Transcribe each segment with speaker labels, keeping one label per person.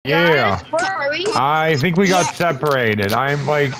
Speaker 1: Yeah.
Speaker 2: Where are we?
Speaker 1: I think we got separated. I'm like...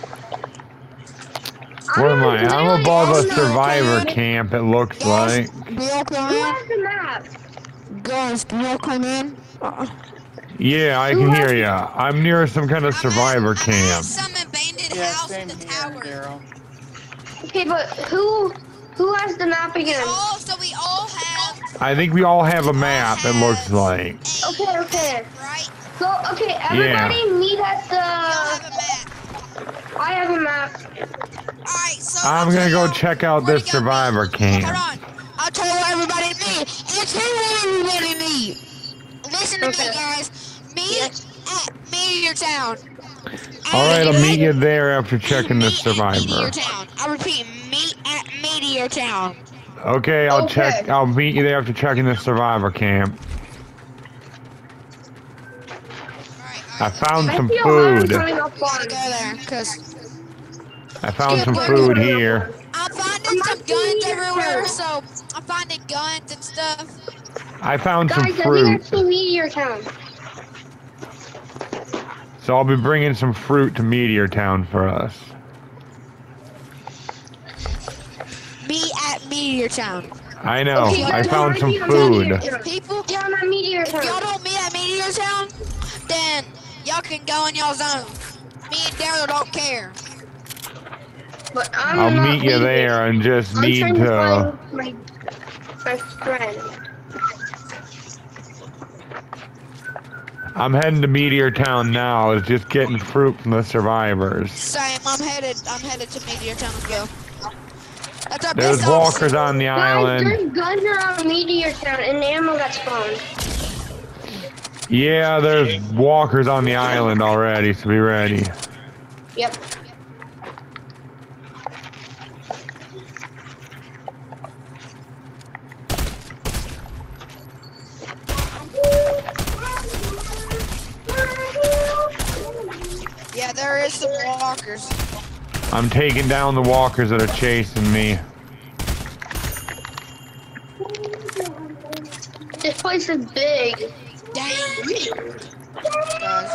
Speaker 1: Where am I? I'm above a survivor camp, it looks like.
Speaker 3: Bill, come
Speaker 2: Who
Speaker 3: in.
Speaker 2: has the map?
Speaker 3: Ghost, Bill, come in.
Speaker 1: Yeah, I can hear ya. I'm near some kind of survivor
Speaker 4: I'm at
Speaker 1: camp.
Speaker 4: some abandoned
Speaker 5: Yeah,
Speaker 4: house
Speaker 5: same
Speaker 4: with a
Speaker 5: here,
Speaker 4: tower.
Speaker 5: Daryl.
Speaker 2: Okay, but who has the map again?
Speaker 4: So we all have
Speaker 1: I think we all have a map, it looks like.
Speaker 2: Okay.
Speaker 4: right?
Speaker 2: So okay, everybody meet at
Speaker 4: We all have
Speaker 2: the.
Speaker 4: a map.
Speaker 2: I have a map.
Speaker 4: Alright, so
Speaker 1: I'm gonna go check out this survivor
Speaker 4: Hold
Speaker 1: camp.
Speaker 4: on.
Speaker 3: I'll tell everybody to meet. It's who everybody meet.
Speaker 4: Listen to me, guys. Meet at Meteor Town.
Speaker 1: Alright, I'll meet you there after checking this
Speaker 4: Meet at
Speaker 1: survivor.
Speaker 4: Meteor Town. I repeat, meet at Meteor Town.
Speaker 1: Okay, I'll meet you there after checking this survivor camp. I found some food.
Speaker 4: Go there, cause
Speaker 1: I found some food here.
Speaker 4: I'm finding some guns everywhere, so I'm finding guns and stuff.
Speaker 1: I found some
Speaker 2: Guys, I think
Speaker 1: fruit.
Speaker 2: that's the Meteor Town.
Speaker 1: So I'll be bringing some fruit to Meteor Town for us.
Speaker 4: Be at Meteor Town.
Speaker 1: I know.
Speaker 2: Okay,
Speaker 1: I
Speaker 2: guys,
Speaker 1: found some
Speaker 2: I'm
Speaker 1: food.
Speaker 4: If people,
Speaker 2: Yeah, I'm at Meteor
Speaker 4: if y'all
Speaker 2: Town.
Speaker 4: don't meet at Meteor Town, then y'all can go in y'all's zone. Me and Daryl don't care.
Speaker 2: But I'm
Speaker 1: I'll
Speaker 2: not
Speaker 1: meet you
Speaker 2: leaving.
Speaker 1: there and just
Speaker 2: I'm
Speaker 1: need
Speaker 2: trying
Speaker 1: to...
Speaker 2: find my friend.
Speaker 1: I'm heading to Meteor Town now. It's just getting fruit from the survivors.
Speaker 4: Same. I'm headed to Meteor Town as well. That's our
Speaker 1: There's
Speaker 4: best
Speaker 1: walkers
Speaker 4: option.
Speaker 1: on the
Speaker 2: Guys,
Speaker 1: island.
Speaker 2: there's guns around Meteor Town and ammo got spawned.
Speaker 1: Yeah, there's walkers on the island already, so be ready.
Speaker 2: Yep.
Speaker 4: Yeah, there is some walkers.
Speaker 1: I'm taking down the walkers that are chasing me.
Speaker 2: This place is big.
Speaker 4: Dang. Guys.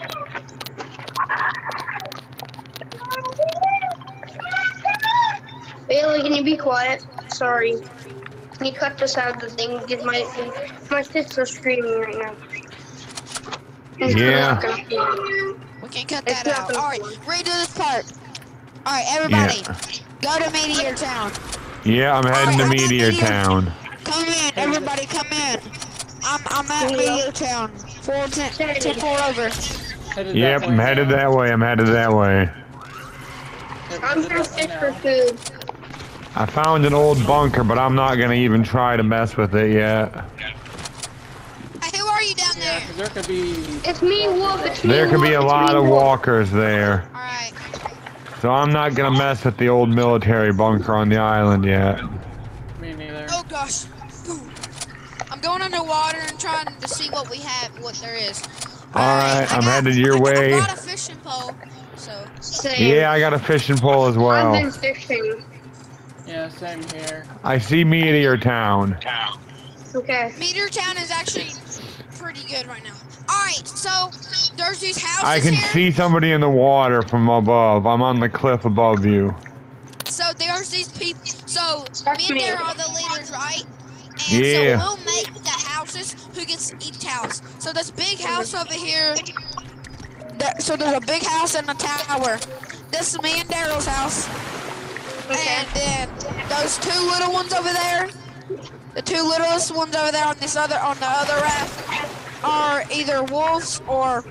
Speaker 2: Bailey, can you be quiet? Sorry. Can you cut this out of the thing? Because my sister's screaming right now. It's
Speaker 1: Yeah.
Speaker 2: not gonna be-
Speaker 4: We can cut
Speaker 2: It's
Speaker 4: that
Speaker 2: not
Speaker 4: out.
Speaker 2: gonna
Speaker 4: Alright,
Speaker 2: work.
Speaker 4: redo this part. Alright, everybody,
Speaker 1: Yeah.
Speaker 4: go to Meteor Town.
Speaker 1: Yeah, I'm heading to Meteor Town.
Speaker 4: Come in, everybody, come in. I'm at Meteor Town. 410 over.
Speaker 5: Headed
Speaker 1: Yep,
Speaker 5: that
Speaker 1: I'm
Speaker 5: way
Speaker 1: headed
Speaker 5: now.
Speaker 1: that way. I'm headed that way.
Speaker 2: I'm gonna fish for food.
Speaker 1: I found an old bunker, but I'm not gonna even try to mess with it yet.
Speaker 4: Hey, who are you down
Speaker 5: Yeah,
Speaker 4: there?
Speaker 5: 'cause there could be...
Speaker 2: It's me, Wolf. It's me,
Speaker 1: There could be a
Speaker 2: Wolf.
Speaker 1: lot
Speaker 2: It's
Speaker 1: of
Speaker 2: me, Wolf.
Speaker 1: walkers there.
Speaker 4: Alright.
Speaker 1: So I'm not gonna mess with the old military bunker on the island yet.
Speaker 5: Me neither.
Speaker 4: Oh gosh. I'm going underwater and trying to see what we have, what there is.
Speaker 1: Alright, I'm headed your
Speaker 4: I
Speaker 1: way.
Speaker 4: brought a fishing pole, so.
Speaker 2: Same.
Speaker 1: Yeah, I got a fishing pole as
Speaker 2: I've
Speaker 1: well.
Speaker 2: been fishing.
Speaker 5: Yeah, same here.
Speaker 1: I see Meteor Town.
Speaker 2: Okay.
Speaker 4: Meteor Town is actually pretty good right now. Alright, so there's these houses
Speaker 1: I can
Speaker 4: here.
Speaker 1: see somebody in the water from above. I'm on the cliff above you.
Speaker 4: So there's these people. So
Speaker 2: That's
Speaker 4: me and
Speaker 2: me.
Speaker 4: Dara are the leaders, right? And
Speaker 1: Yeah.
Speaker 4: so we'll make the houses who gets each house. So this big house over here. So there's a big house and a tower. This is me and Daryl's house.
Speaker 2: Okay.
Speaker 4: And then those two little ones over there. The two littlest ones over there on the other raft are either wolves or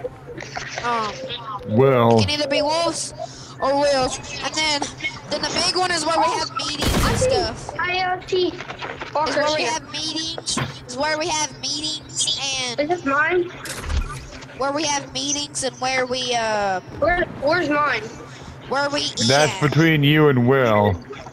Speaker 1: Will.
Speaker 4: can either be wolves or wolves. And then the big one is where we have meetings and stuff.
Speaker 2: IoT.
Speaker 4: Is
Speaker 2: Walkers
Speaker 4: where we
Speaker 2: here.
Speaker 4: have meetings. Is where we have meetings and
Speaker 2: Is this mine?
Speaker 4: where we have meetings and where we
Speaker 2: Where's mine?
Speaker 4: eat.
Speaker 1: That's
Speaker 4: at.
Speaker 1: between you and Will.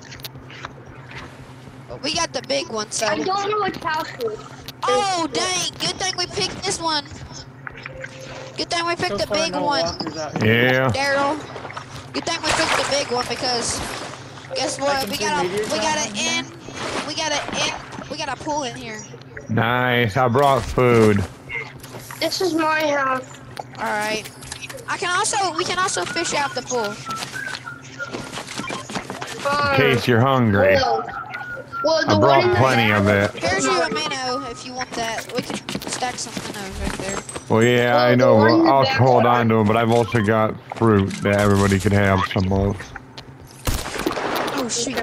Speaker 4: We got the big one, so.
Speaker 2: I don't know which house it is.
Speaker 4: Oh dang! Good thing we picked this one. Good thing we picked
Speaker 5: So
Speaker 4: the
Speaker 5: far,
Speaker 4: big
Speaker 5: no
Speaker 4: one,
Speaker 5: walkers out here.
Speaker 1: Yeah.
Speaker 4: Daryl. Good thing we picked the big one because guess what?
Speaker 5: can
Speaker 4: We
Speaker 5: see
Speaker 4: got
Speaker 5: Meteor Town.
Speaker 4: we got a pool in here.
Speaker 1: Nice. I brought food.
Speaker 2: This is my house.
Speaker 4: Alright. We can also fish out the pool.
Speaker 1: In case you're hungry.
Speaker 2: Well,
Speaker 1: I brought plenty of it.
Speaker 4: Here's you a minnow if you want that. We can stack some minnows right there.
Speaker 1: Well, yeah, I know. Well, I'll hold on to them, but I've also got fruit that everybody could have some of.
Speaker 4: Oh, shoot.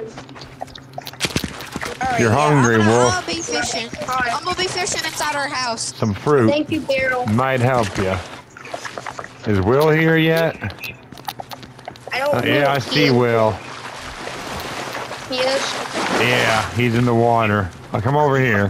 Speaker 1: If you're hungry,
Speaker 4: I'm
Speaker 1: Wolf.
Speaker 4: gonna be fishing. I'm gonna be fishing inside our house.
Speaker 1: Some fruit
Speaker 2: Thank you, Daryl.
Speaker 1: might help you. Is Will here yet?
Speaker 2: I don't know.
Speaker 1: Yeah, I see Will.
Speaker 2: Yes.
Speaker 1: Yeah, he's in the water. I'll come over here.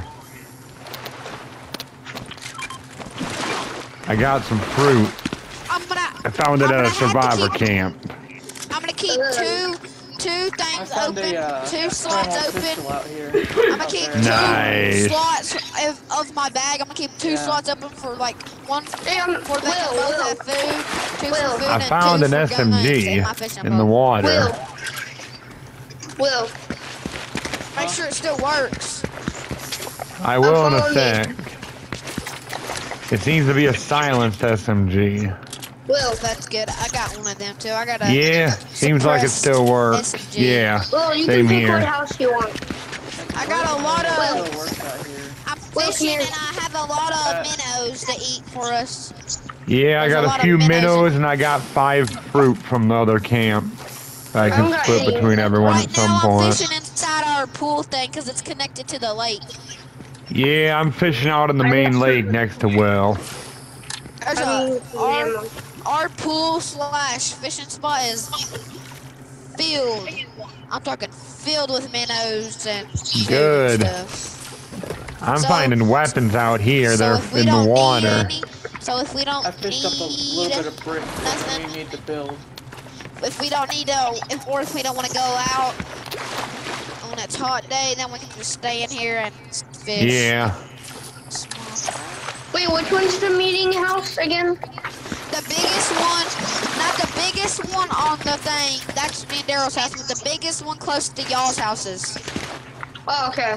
Speaker 1: I got some fruit. I found it at a survivor camp.
Speaker 4: I'm gonna keep two things open, two slots open.
Speaker 5: Out here.
Speaker 4: I'm gonna keep
Speaker 1: Nice.
Speaker 4: two slots of my bag. I'm gonna keep two slots open for like one for they can both have food, two for food,
Speaker 1: I
Speaker 4: and
Speaker 1: found
Speaker 4: two
Speaker 1: an
Speaker 4: for
Speaker 1: SMG
Speaker 4: guns
Speaker 1: in the water.
Speaker 2: Will.
Speaker 4: Make sure it still works.
Speaker 1: I will in a sec. It seems to be a silenced SMG.
Speaker 2: Will.
Speaker 4: That's good. I got one of them too. I got a
Speaker 1: Yeah, seems like it still works.
Speaker 4: SMG.
Speaker 1: Yeah,
Speaker 2: Will, you
Speaker 1: same
Speaker 2: can pick what
Speaker 1: here.
Speaker 2: house you want.
Speaker 4: I got a lot of.
Speaker 5: Still works out here.
Speaker 4: I'm fishing and I have a lot of minnows to eat for us.
Speaker 1: Yeah, I
Speaker 4: There's a
Speaker 1: got
Speaker 4: lot
Speaker 1: a
Speaker 4: of
Speaker 1: few
Speaker 4: minnows.
Speaker 1: minnows and I got 5 fruit from the other camp. I can split between everyone
Speaker 4: Right
Speaker 1: at some
Speaker 4: now I'm
Speaker 1: point.
Speaker 4: fishing inside our pool thing because it's connected to the lake.
Speaker 1: Yeah, I'm fishing out in the main lake next to Will.
Speaker 4: There's our pool / fishing spot is filled. I'm talking filled with minnows and food
Speaker 1: Good.
Speaker 4: and stuff.
Speaker 1: I'm
Speaker 4: So-
Speaker 1: finding weapons out here.
Speaker 4: So
Speaker 1: They're
Speaker 4: if we
Speaker 1: in the
Speaker 4: don't need
Speaker 1: water.
Speaker 4: any- so if we don't
Speaker 5: I fished up a little bit of brick that we need to build.
Speaker 4: if we don't need to, if we don't want to go out on a hot day, then we can just stay in here and fish.
Speaker 1: Yeah.
Speaker 2: Wait, which one's the meeting house again?
Speaker 4: The biggest one, not the biggest one on the thing. That's me and Daryl's house, but the biggest one close to y'all's houses.
Speaker 2: Oh, okay.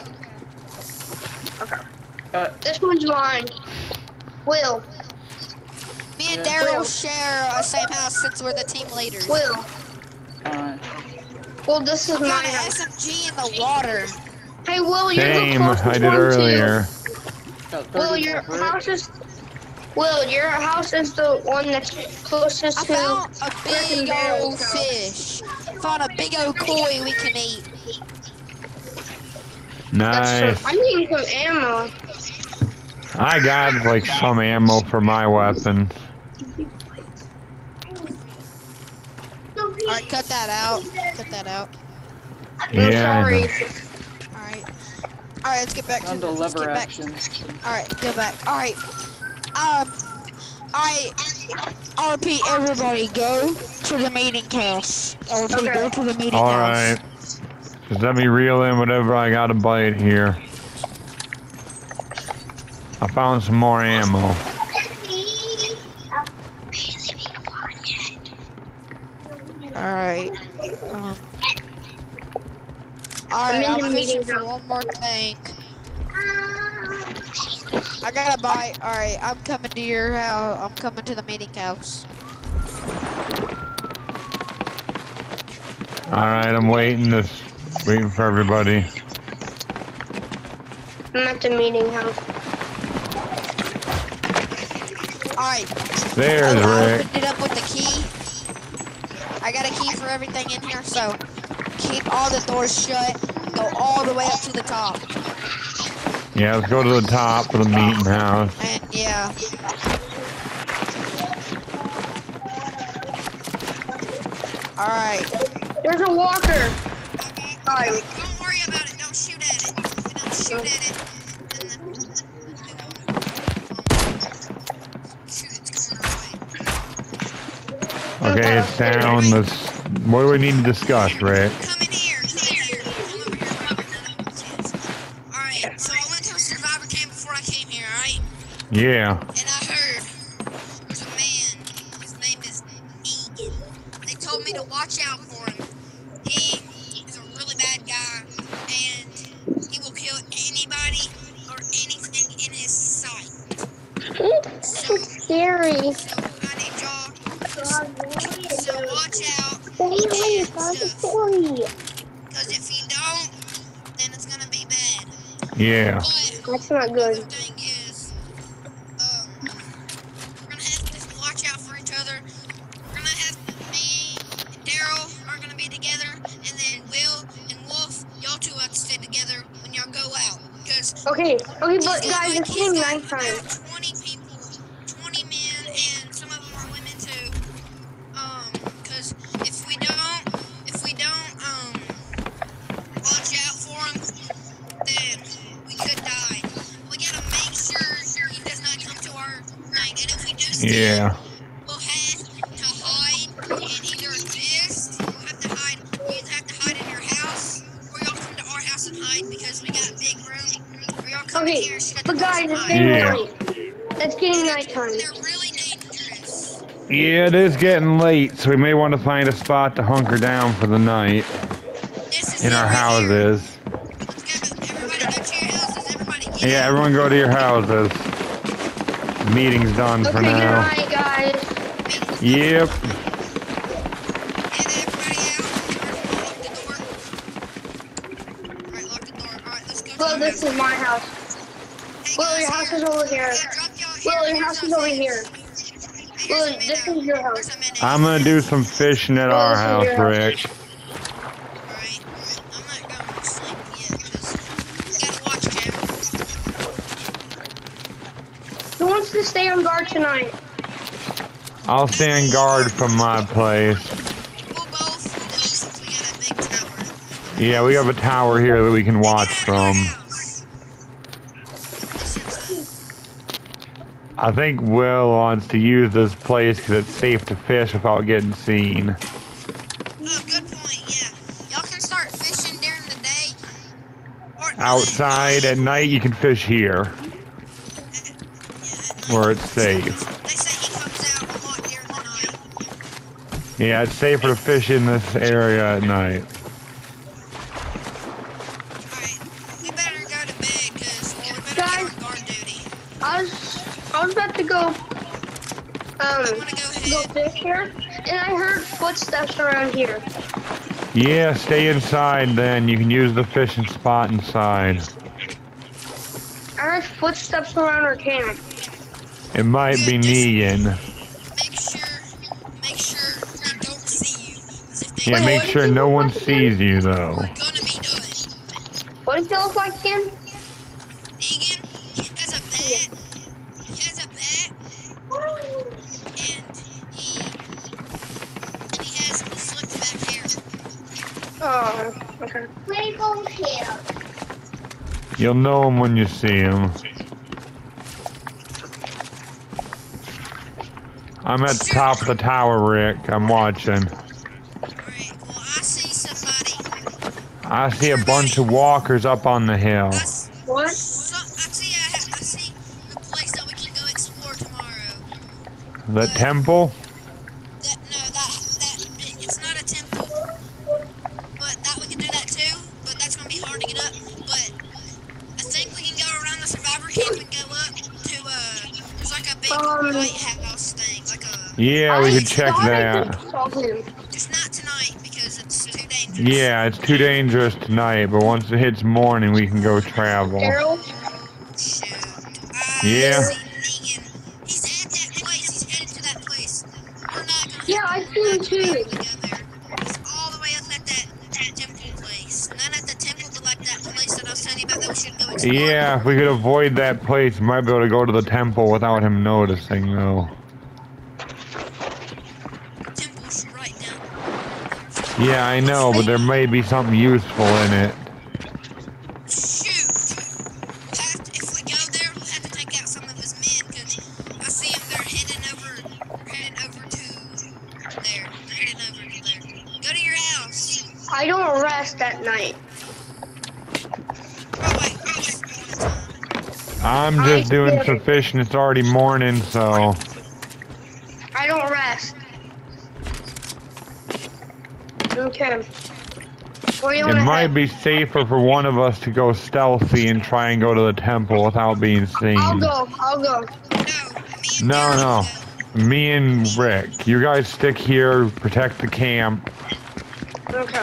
Speaker 2: This one's mine. Will.
Speaker 4: Me and
Speaker 5: Yeah.
Speaker 4: Daryl share a same house since we're the team leaders.
Speaker 2: Will. Well, this is
Speaker 4: We
Speaker 2: my
Speaker 4: got an
Speaker 2: house.
Speaker 4: SMG in the water.
Speaker 2: Hey, Will, you're the
Speaker 1: Same,
Speaker 2: closest
Speaker 1: I did
Speaker 2: one
Speaker 1: earlier.
Speaker 2: Will, your house is... Will, your house is the one that's closest
Speaker 4: I
Speaker 2: to...
Speaker 4: found a big
Speaker 2: Daryl's
Speaker 4: old
Speaker 2: house.
Speaker 4: fish. Found a big old koi we can eat.
Speaker 1: Nice.
Speaker 2: I need some ammo.
Speaker 1: I got like some ammo for my weapon.
Speaker 4: Alright, cut that out. Cut that out.
Speaker 2: I'm
Speaker 1: Yeah.
Speaker 2: sorry.
Speaker 4: Alright. Alright, let's get back to
Speaker 5: On the
Speaker 4: let's
Speaker 5: lever
Speaker 4: get back.
Speaker 5: action.
Speaker 4: Alright, go back. Alright. I'll repeat, everybody go to the meeting house. I'll repeat, go to the meeting house.
Speaker 1: Alright. Just let me reel in whatever I got to bite here. I found some more ammo.
Speaker 4: Alright. Alright, I'm fishing for one more thing. I gotta buy. Alright, I'm coming to your house. I'm coming to the meeting house.
Speaker 1: Alright, I'm waiting for everybody.
Speaker 2: I'm at the meeting house.
Speaker 4: Alright.
Speaker 1: There's
Speaker 4: I
Speaker 1: Rick.
Speaker 4: opened it up with the key. I got a key for everything in here, so keep all the doors shut. Go all the way up to the top.
Speaker 1: Yeah, let's go to the top of the meeting house.
Speaker 4: And yeah. Alright.
Speaker 2: There's a walker. Alright.
Speaker 4: Don't worry about it. Don't shoot at it. If we don't shoot at it, then shoot, it's coming our way.
Speaker 1: Okay, it's down. What do we need to discuss, Rick?
Speaker 4: Come in here. Come here. Come over here, Robert. Alright, so I went to a survivor camp before I came here, alright?
Speaker 1: Yeah.
Speaker 4: And I heard there's a man. His name is Egan. They told me to watch out for him. He is a really bad guy, and he will kill anybody or anything in his sight. So
Speaker 2: me.
Speaker 4: So I need y'all to watch out.
Speaker 2: Bailey, find the story.
Speaker 4: Because if you don't, then it's gonna be bad.
Speaker 1: Yeah.
Speaker 4: But
Speaker 2: That's not
Speaker 4: the
Speaker 2: good.
Speaker 4: thing is, we're gonna have to watch out for each other. We're gonna have me and Daryl are gonna be together, and then Will and Wolf, y'all two have to stay together when y'all go out. Because
Speaker 2: Okay, but guys, it's
Speaker 4: he's
Speaker 2: getting
Speaker 4: got
Speaker 2: nighttime.
Speaker 4: about 20 people, 20 men, and some of them are women too. Because if we don't, watch out for him, then we could die. We gotta make sure he does not come to our thing. And if we do see him,
Speaker 1: Yeah.
Speaker 4: we'll have to hide in either this, we'll have to hide, you either have to hide in your house, or y'all come to our house and hide because we got a big room. Or y'all come in
Speaker 2: Okay,
Speaker 4: here, shut the
Speaker 2: but
Speaker 4: doors
Speaker 2: guys,
Speaker 4: and
Speaker 2: it's
Speaker 4: hide.
Speaker 2: getting
Speaker 1: Yeah.
Speaker 2: late. It's getting nighttime.
Speaker 4: They're really dangerous.
Speaker 1: Yeah, it is getting late, so we may want to find a spot to hunker down for the night
Speaker 4: This is
Speaker 1: in
Speaker 4: it
Speaker 1: our
Speaker 4: right here.
Speaker 1: houses.
Speaker 4: Let's go. Everybody go to your houses. Everybody get
Speaker 1: Yeah,
Speaker 4: out.
Speaker 1: everyone go to your houses. The meeting's done for
Speaker 2: Okay, good
Speaker 1: now.
Speaker 2: night, guys.
Speaker 1: Yep.
Speaker 4: Get everybody out. Lock the door. Alright, lock the door. Alright, let's go to
Speaker 2: Well,
Speaker 4: the
Speaker 2: this
Speaker 4: house.
Speaker 2: is my house.
Speaker 4: Hey,
Speaker 2: Well,
Speaker 4: guys,
Speaker 2: your house is over here.
Speaker 4: Yeah, drop y'all here.
Speaker 2: Well, your
Speaker 4: Here's
Speaker 2: house
Speaker 4: our
Speaker 2: is over
Speaker 4: things.
Speaker 2: here.
Speaker 4: Hey,
Speaker 2: Well,
Speaker 4: here's a
Speaker 2: this
Speaker 4: minnow.
Speaker 2: is your house.
Speaker 4: Here's a minnow.
Speaker 1: I'm gonna do some fishing at
Speaker 2: Well,
Speaker 1: our
Speaker 2: this is
Speaker 1: house,
Speaker 2: your house.
Speaker 1: Rick.
Speaker 4: Alright. I'm not going to sleep yet because you gotta watch Jim.
Speaker 2: Who wants to stay on guard tonight?
Speaker 1: I'll stand guard from my place.
Speaker 4: We'll both do since we got a big tower.
Speaker 1: Yeah, we have a tower here that we can watch
Speaker 4: Get out of
Speaker 1: from.
Speaker 4: our house.
Speaker 1: I think Will wants to use this place because it's safe to fish without getting seen.
Speaker 4: Oh, good point, yeah. Y'all can start fishing during the day. Or
Speaker 1: Outside at night, you can fish here, where it's safe.
Speaker 4: They say he comes out a lot during the night.
Speaker 1: Yeah, it's safer to fish in this area at night.
Speaker 4: Alright, we better go to bed because we better get
Speaker 2: Guys.
Speaker 4: on guard duty.
Speaker 2: I was about to go,
Speaker 4: I'm gonna go
Speaker 2: go
Speaker 4: ahead.
Speaker 2: fish here, and I heard footsteps around here.
Speaker 1: Yeah, stay inside then. You can use the fishing spot inside.
Speaker 2: I heard footsteps around our camp.
Speaker 1: It might be Negan.
Speaker 4: Make sure they don't see you. 'Cause if they
Speaker 1: Yeah,
Speaker 4: do,
Speaker 1: make sure no one sees you though.
Speaker 4: we're gonna be done.
Speaker 2: What does it look like again?
Speaker 4: Negan, he has a bat. He has a bat. And he has slicked back hair.
Speaker 2: Oh, okay. Rainbow hair.
Speaker 1: You'll know him when you see him. I'm at the top of the tower, Rick. I'm watching.
Speaker 4: Alright, well, I see somebody.
Speaker 1: I see a bunch of walkers up on the hill.
Speaker 2: What?
Speaker 4: I see the place that we can go explore tomorrow.
Speaker 1: The temple?
Speaker 4: It's not a temple. But that we can do that too. But that's gonna be hard to get up. But I think we can go around the survivor camp and go up to there's like a big lighthouse thing, like a.
Speaker 1: Yeah, we
Speaker 2: I
Speaker 1: could check
Speaker 2: thought I
Speaker 1: that.
Speaker 2: just saw him.
Speaker 4: Just not tonight because it's too dangerous.
Speaker 1: Yeah, it's too dangerous tonight, but once it hits morning, we can go travel.
Speaker 2: Daryl?
Speaker 4: Shoot.
Speaker 1: Yeah.
Speaker 4: See Negan. He's at that place. He's headed to that place. We're not gonna.
Speaker 2: Yeah, I see him too.
Speaker 4: Go there. He's all the way up at that temple place. Not at the temple, but like that place that I was telling you about that we should go explore.
Speaker 1: Yeah, if we could avoid that place, we might be able to go to the temple without him noticing, though.
Speaker 4: Temple's right down.
Speaker 1: Yeah, I know, but there may be something useful in it.
Speaker 4: Shoot! If we go there, we'll have to take out some of his men, because I see him, they're heading over to there. They're heading over to there. Go to your house.
Speaker 2: I don't rest at night.
Speaker 4: Oh, wait, it's morning time.
Speaker 1: I'm just doing some fishing. It's already morning, so...
Speaker 2: I don't rest. Okay. Where do you
Speaker 1: It
Speaker 2: want to
Speaker 1: might
Speaker 2: head?
Speaker 1: be safer for one of us to go stealthy and try and go to the temple without being seen.
Speaker 2: I'll go.
Speaker 4: No, me and
Speaker 1: No,
Speaker 4: Daryl
Speaker 1: no.
Speaker 4: will go.
Speaker 1: Me and Rick, you guys stick here, protect the camp.
Speaker 2: Okay.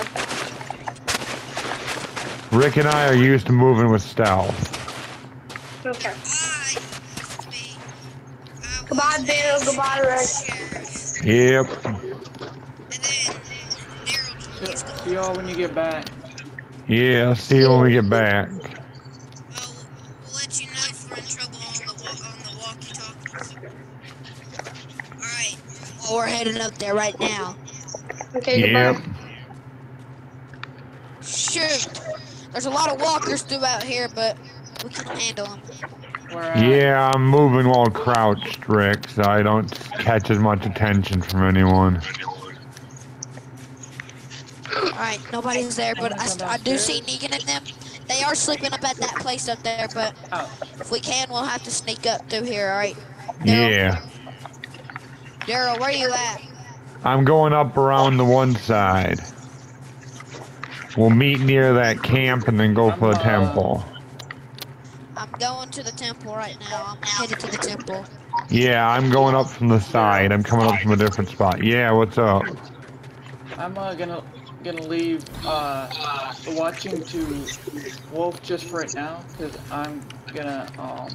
Speaker 1: Rick and I are used to moving with stealth.
Speaker 2: Okay.
Speaker 4: I used to be.
Speaker 2: Goodbye, Bill. Goodbye, Rick.
Speaker 1: Yep.
Speaker 4: And then Daryl used to.
Speaker 5: See y'all when you get back.
Speaker 1: Yeah, see you when we get back.
Speaker 4: We'll let you know if we're in trouble on the walkie-talkies. Alright.
Speaker 3: Well, we're heading up there right now.
Speaker 2: Okay,
Speaker 1: Yep.
Speaker 2: goodbye.
Speaker 3: Shoot. There's a lot of walkers throughout here, but we can handle them.
Speaker 5: Where at?
Speaker 1: Yeah, I'm moving while crouched, Rick, so I don't catch as much attention from anyone.
Speaker 3: Alright, nobody's there, but I do see Negan and them. They are sleeping up at that place up there, but
Speaker 5: Oh,
Speaker 3: if we can, we'll have to sneak up through here, alright?
Speaker 1: Yeah.
Speaker 3: Daryl, where you at?
Speaker 1: I'm going up around the one side. We'll meet near that camp and then go for the temple.
Speaker 3: I'm going to the temple right now. I'm headed to the temple.
Speaker 1: Yeah, I'm going up from the side. I'm coming up from a different spot. Yeah, what's up?
Speaker 5: I'm gonna leave watching to Wolf just for right now, cause I'm gonna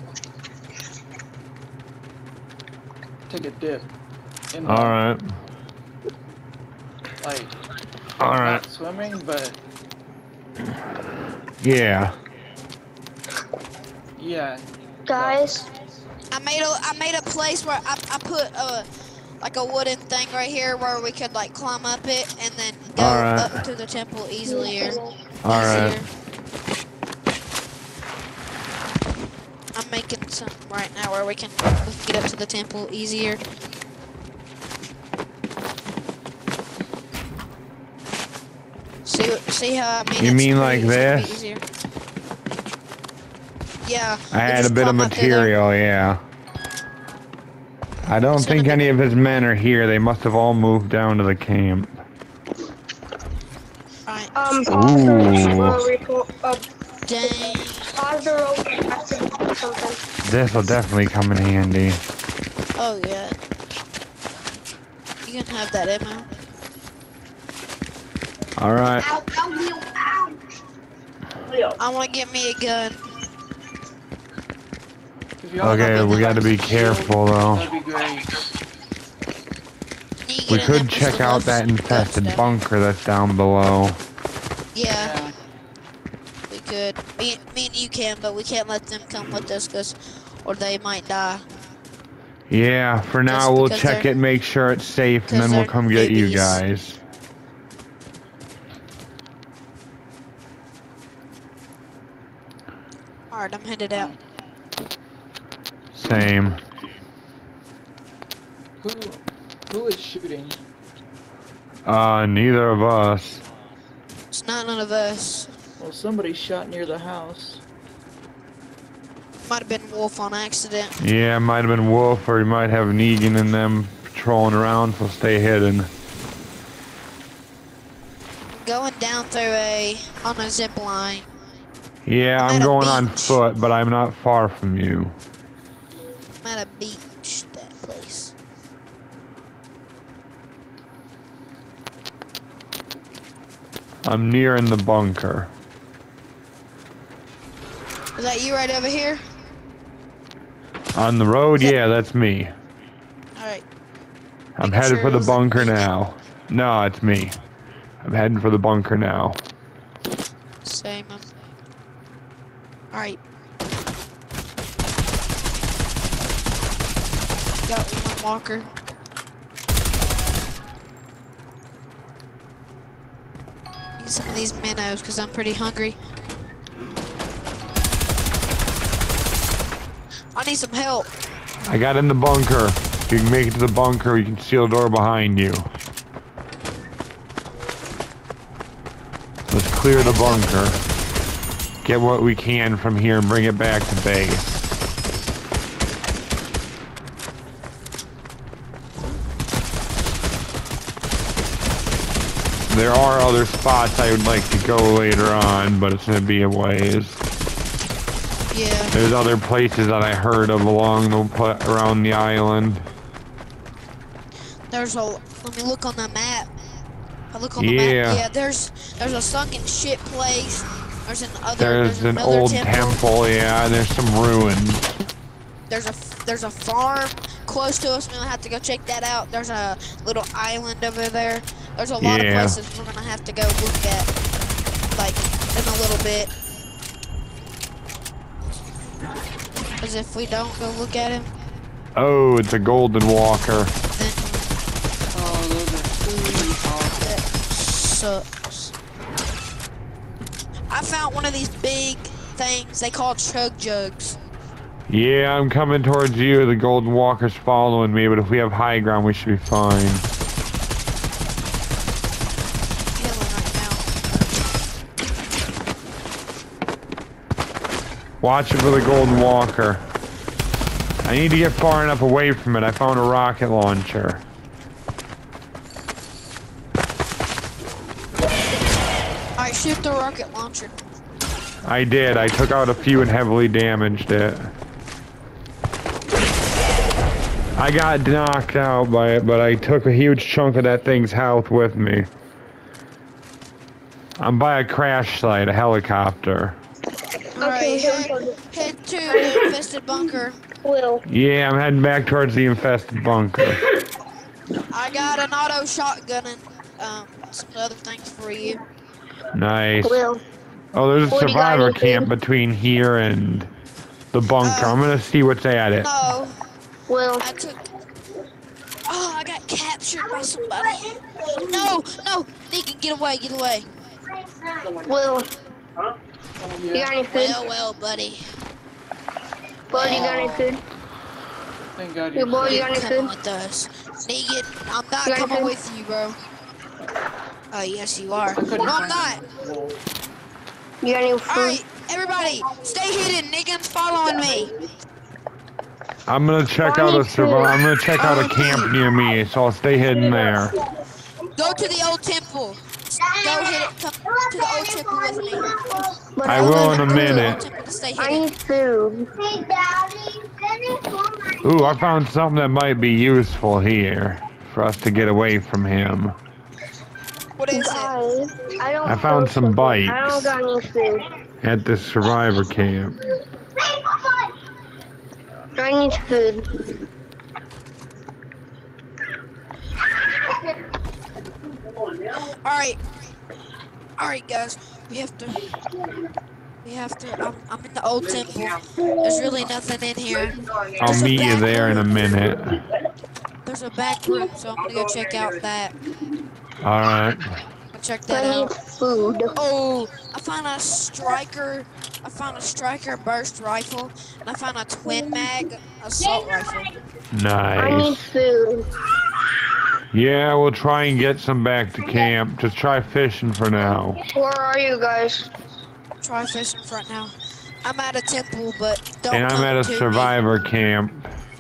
Speaker 5: take a dip. In the,
Speaker 1: Alright.
Speaker 5: Like
Speaker 1: Alright.
Speaker 5: not swimming, but
Speaker 1: Yeah.
Speaker 5: yeah.
Speaker 2: Guys.
Speaker 3: I made a place where I put like a wooden thing right here where we could like climb up it and then go
Speaker 1: Alright.
Speaker 3: up to the temple easily.
Speaker 1: Alright.
Speaker 3: I'm making some right now where we can get up to the temple easier. See how I mean?
Speaker 1: You
Speaker 3: it's
Speaker 1: mean like
Speaker 3: pretty
Speaker 1: this?
Speaker 3: easier. Yeah.
Speaker 1: I
Speaker 3: we
Speaker 1: had a
Speaker 3: just
Speaker 1: bit of
Speaker 3: climb up through there.
Speaker 1: material, yeah. I don't think any of his men are here. They must have all moved down to the camp.
Speaker 3: Right.
Speaker 2: Pause
Speaker 3: Dang.
Speaker 2: the rope. I have to do something.
Speaker 1: This will definitely come in handy.
Speaker 3: Oh yeah. You can have that ammo.
Speaker 1: Alright.
Speaker 2: Ow, ow, ow, ow.
Speaker 3: I want to get me a gun.
Speaker 5: If y'all
Speaker 1: Okay,
Speaker 5: have
Speaker 1: we
Speaker 5: a
Speaker 1: gotta be
Speaker 5: shield,
Speaker 1: careful though.
Speaker 5: That'd be great.
Speaker 3: Negan
Speaker 1: We
Speaker 3: and them
Speaker 1: could
Speaker 3: just
Speaker 1: check out
Speaker 3: love
Speaker 1: that infested
Speaker 3: stuff.
Speaker 1: bunker that's down below.
Speaker 3: Yeah,
Speaker 5: Yeah.
Speaker 3: we could. Me and you can, but we can't let them come with us, or they might die.
Speaker 1: Yeah, for now
Speaker 3: Just
Speaker 1: we'll
Speaker 3: because
Speaker 1: check
Speaker 3: they're-
Speaker 1: it, make sure it's safe, and then
Speaker 3: because
Speaker 1: we'll
Speaker 3: they're
Speaker 1: come get you
Speaker 3: newbies.
Speaker 1: guys.
Speaker 3: Alright, I'm headed out.
Speaker 1: Same.
Speaker 5: Who is shooting?
Speaker 1: Neither of us.
Speaker 3: It's not none of us.
Speaker 5: Well, somebody shot near the house.
Speaker 3: Might have been Wolf on accident.
Speaker 1: Yeah, it might have been Wolf, or he might have Negan and them patrolling around, so stay hidden.
Speaker 3: Going down through on a zip line.
Speaker 1: Yeah,
Speaker 3: I'm
Speaker 1: I'm
Speaker 3: at a
Speaker 1: going on
Speaker 3: beach.
Speaker 1: foot, but I'm not far from you.
Speaker 3: I'm at a beach, that place.
Speaker 1: I'm near in the bunker.
Speaker 3: Is that you right over here?
Speaker 1: On the road, yeah, that's me.
Speaker 3: Alright.
Speaker 1: I'm
Speaker 3: Making
Speaker 1: headed
Speaker 3: sure
Speaker 1: for
Speaker 3: it
Speaker 1: the
Speaker 3: wasn't
Speaker 1: bunker
Speaker 3: me.
Speaker 1: now. No, it's me. I'm heading for the bunker now.
Speaker 3: Same. Alright. Got one walker. Need some of these minnows because I'm pretty hungry. I need some help.
Speaker 1: I got in the bunker. If you can make it to the bunker, you can seal the door behind you. Let's clear the bunker. Get what we can from here and bring it back to base. There are other spots I would like to go later on, but it's gonna be a ways.
Speaker 3: Yeah.
Speaker 1: There's other places that I heard of along the around the island.
Speaker 3: There's a. Let me look on the map. I look on the
Speaker 1: Yeah.
Speaker 3: map. Yeah, there's a sunken ship place. There's
Speaker 1: There's an
Speaker 3: another
Speaker 1: old temple, yeah, and there's some ruins.
Speaker 3: There's a farm close to us. We're gonna have to go check that out. There's a little island over there. There's a lot of
Speaker 1: Yeah.
Speaker 3: places we're gonna have to go look at, like in a little bit. Cause if we don't go look at him,
Speaker 1: Oh, it's a golden walker.
Speaker 3: then
Speaker 5: Oh, those are really powerful.
Speaker 3: that sucks. I found one of these big things they call chug jugs.
Speaker 1: Yeah, I'm coming towards you. The golden walker's following me, but if we have high ground, we should be fine.
Speaker 3: Killing right now.
Speaker 1: Watch it for the golden walker. I need to get far enough away from it. I found a rocket launcher.
Speaker 3: Alright, shoot the rocket launcher.
Speaker 1: I did. I took out a few and heavily damaged it. I got knocked out by it, but I took a huge chunk of that thing's health with me. I'm by a crash site, a helicopter.
Speaker 3: Alright, head to the infested bunker.
Speaker 2: Will.
Speaker 1: Yeah, I'm heading back towards the infested bunker.
Speaker 3: I got an auto shotgun and some other things for you.
Speaker 1: Nice.
Speaker 2: Will.
Speaker 1: Oh, there's a
Speaker 2: What do you got,
Speaker 1: survivor
Speaker 2: anything?
Speaker 1: camp between here and the bunker. I'm gonna see what's at it.
Speaker 3: No,
Speaker 2: Will.
Speaker 3: I took. Oh, I got captured by somebody. No, no, Negan, get away, get away.
Speaker 2: Will. You got any food?
Speaker 3: Well, buddy.
Speaker 2: Will, you got any food?
Speaker 5: Thank God
Speaker 2: Your
Speaker 5: you
Speaker 2: boy, you
Speaker 3: You're
Speaker 2: got any
Speaker 3: coming
Speaker 2: food?
Speaker 3: with us. Negan, I'm not
Speaker 2: You got
Speaker 3: coming
Speaker 2: food?
Speaker 3: with you, bro. Oh, yes, you are.
Speaker 5: I couldn't
Speaker 3: No, I'm
Speaker 5: find
Speaker 3: not.
Speaker 5: it. Well,
Speaker 2: You got any food?
Speaker 3: Alright, everybody, stay hidden. Negan's following me.
Speaker 1: I'm gonna check out a I'm gonna check out a camp near me, so I'll stay hidden there.
Speaker 3: Go to the old temple. Go hit it. Come to the old temple with me.
Speaker 2: But
Speaker 1: I will in a
Speaker 3: Go to the old
Speaker 1: minute.
Speaker 3: temple to stay
Speaker 2: I
Speaker 3: hidden.
Speaker 2: need food.
Speaker 1: Ooh, I found something that might be useful here for us to get away from him.
Speaker 3: What is it?
Speaker 2: Guys, I don't
Speaker 1: I found
Speaker 2: feel
Speaker 1: some
Speaker 2: so good.
Speaker 1: bites.
Speaker 2: I don't got any food.
Speaker 1: At this survivor camp.
Speaker 2: I need food.
Speaker 3: Alright, guys. We have to. I'm in the old temple. There's really nothing in here.
Speaker 1: I'll meet you there in a minute.
Speaker 3: There's a back room, so I'm gonna go check out that.
Speaker 1: Alright.
Speaker 3: Go check that
Speaker 2: I need
Speaker 3: out.
Speaker 2: food.
Speaker 3: Oh, I found a striker. Burst rifle, and I found a twin mag assault rifle.
Speaker 2: I need
Speaker 1: Nice.
Speaker 2: food.
Speaker 1: Yeah, we'll try and get some back to camp. Just try fishing for now.
Speaker 2: Where are you guys?
Speaker 3: Try fishing for it now. I'm at a temple, but don't
Speaker 1: And I'm
Speaker 3: come
Speaker 1: at a
Speaker 3: to me.
Speaker 1: survivor camp.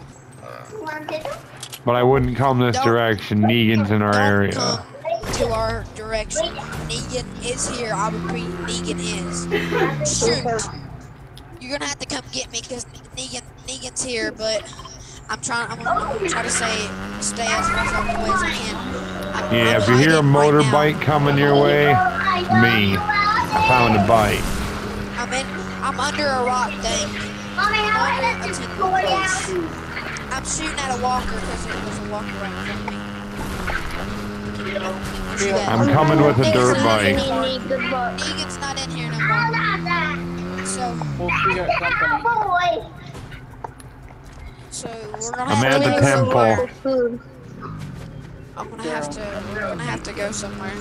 Speaker 1: But I wouldn't come this
Speaker 3: Don't-
Speaker 1: direction. Negan's in our
Speaker 3: Don't
Speaker 1: area.
Speaker 3: come to our direction. Negan is here. I repeat, Negan is. Shoot. You're gonna have to come get me because Negan's here, but I'm gonna try to stay as far away as I can.
Speaker 1: Yeah,
Speaker 3: I'm
Speaker 1: if you hear a
Speaker 3: hiding right now.
Speaker 1: motorbike coming your way, me. I found a bike.
Speaker 3: I'm under a rock thing. Under a temple place. I'm shooting at a walker because there's a walker right in front of me. See that?
Speaker 1: I'm coming with a dirt bike.
Speaker 3: Negan's not in here no more.
Speaker 5: Wolf, we got company.
Speaker 3: So we're gonna
Speaker 1: I'm
Speaker 3: have
Speaker 1: at
Speaker 3: to
Speaker 1: the
Speaker 3: go
Speaker 1: temple.
Speaker 3: somewhere.
Speaker 2: Food.
Speaker 3: We're gonna have to go somewhere.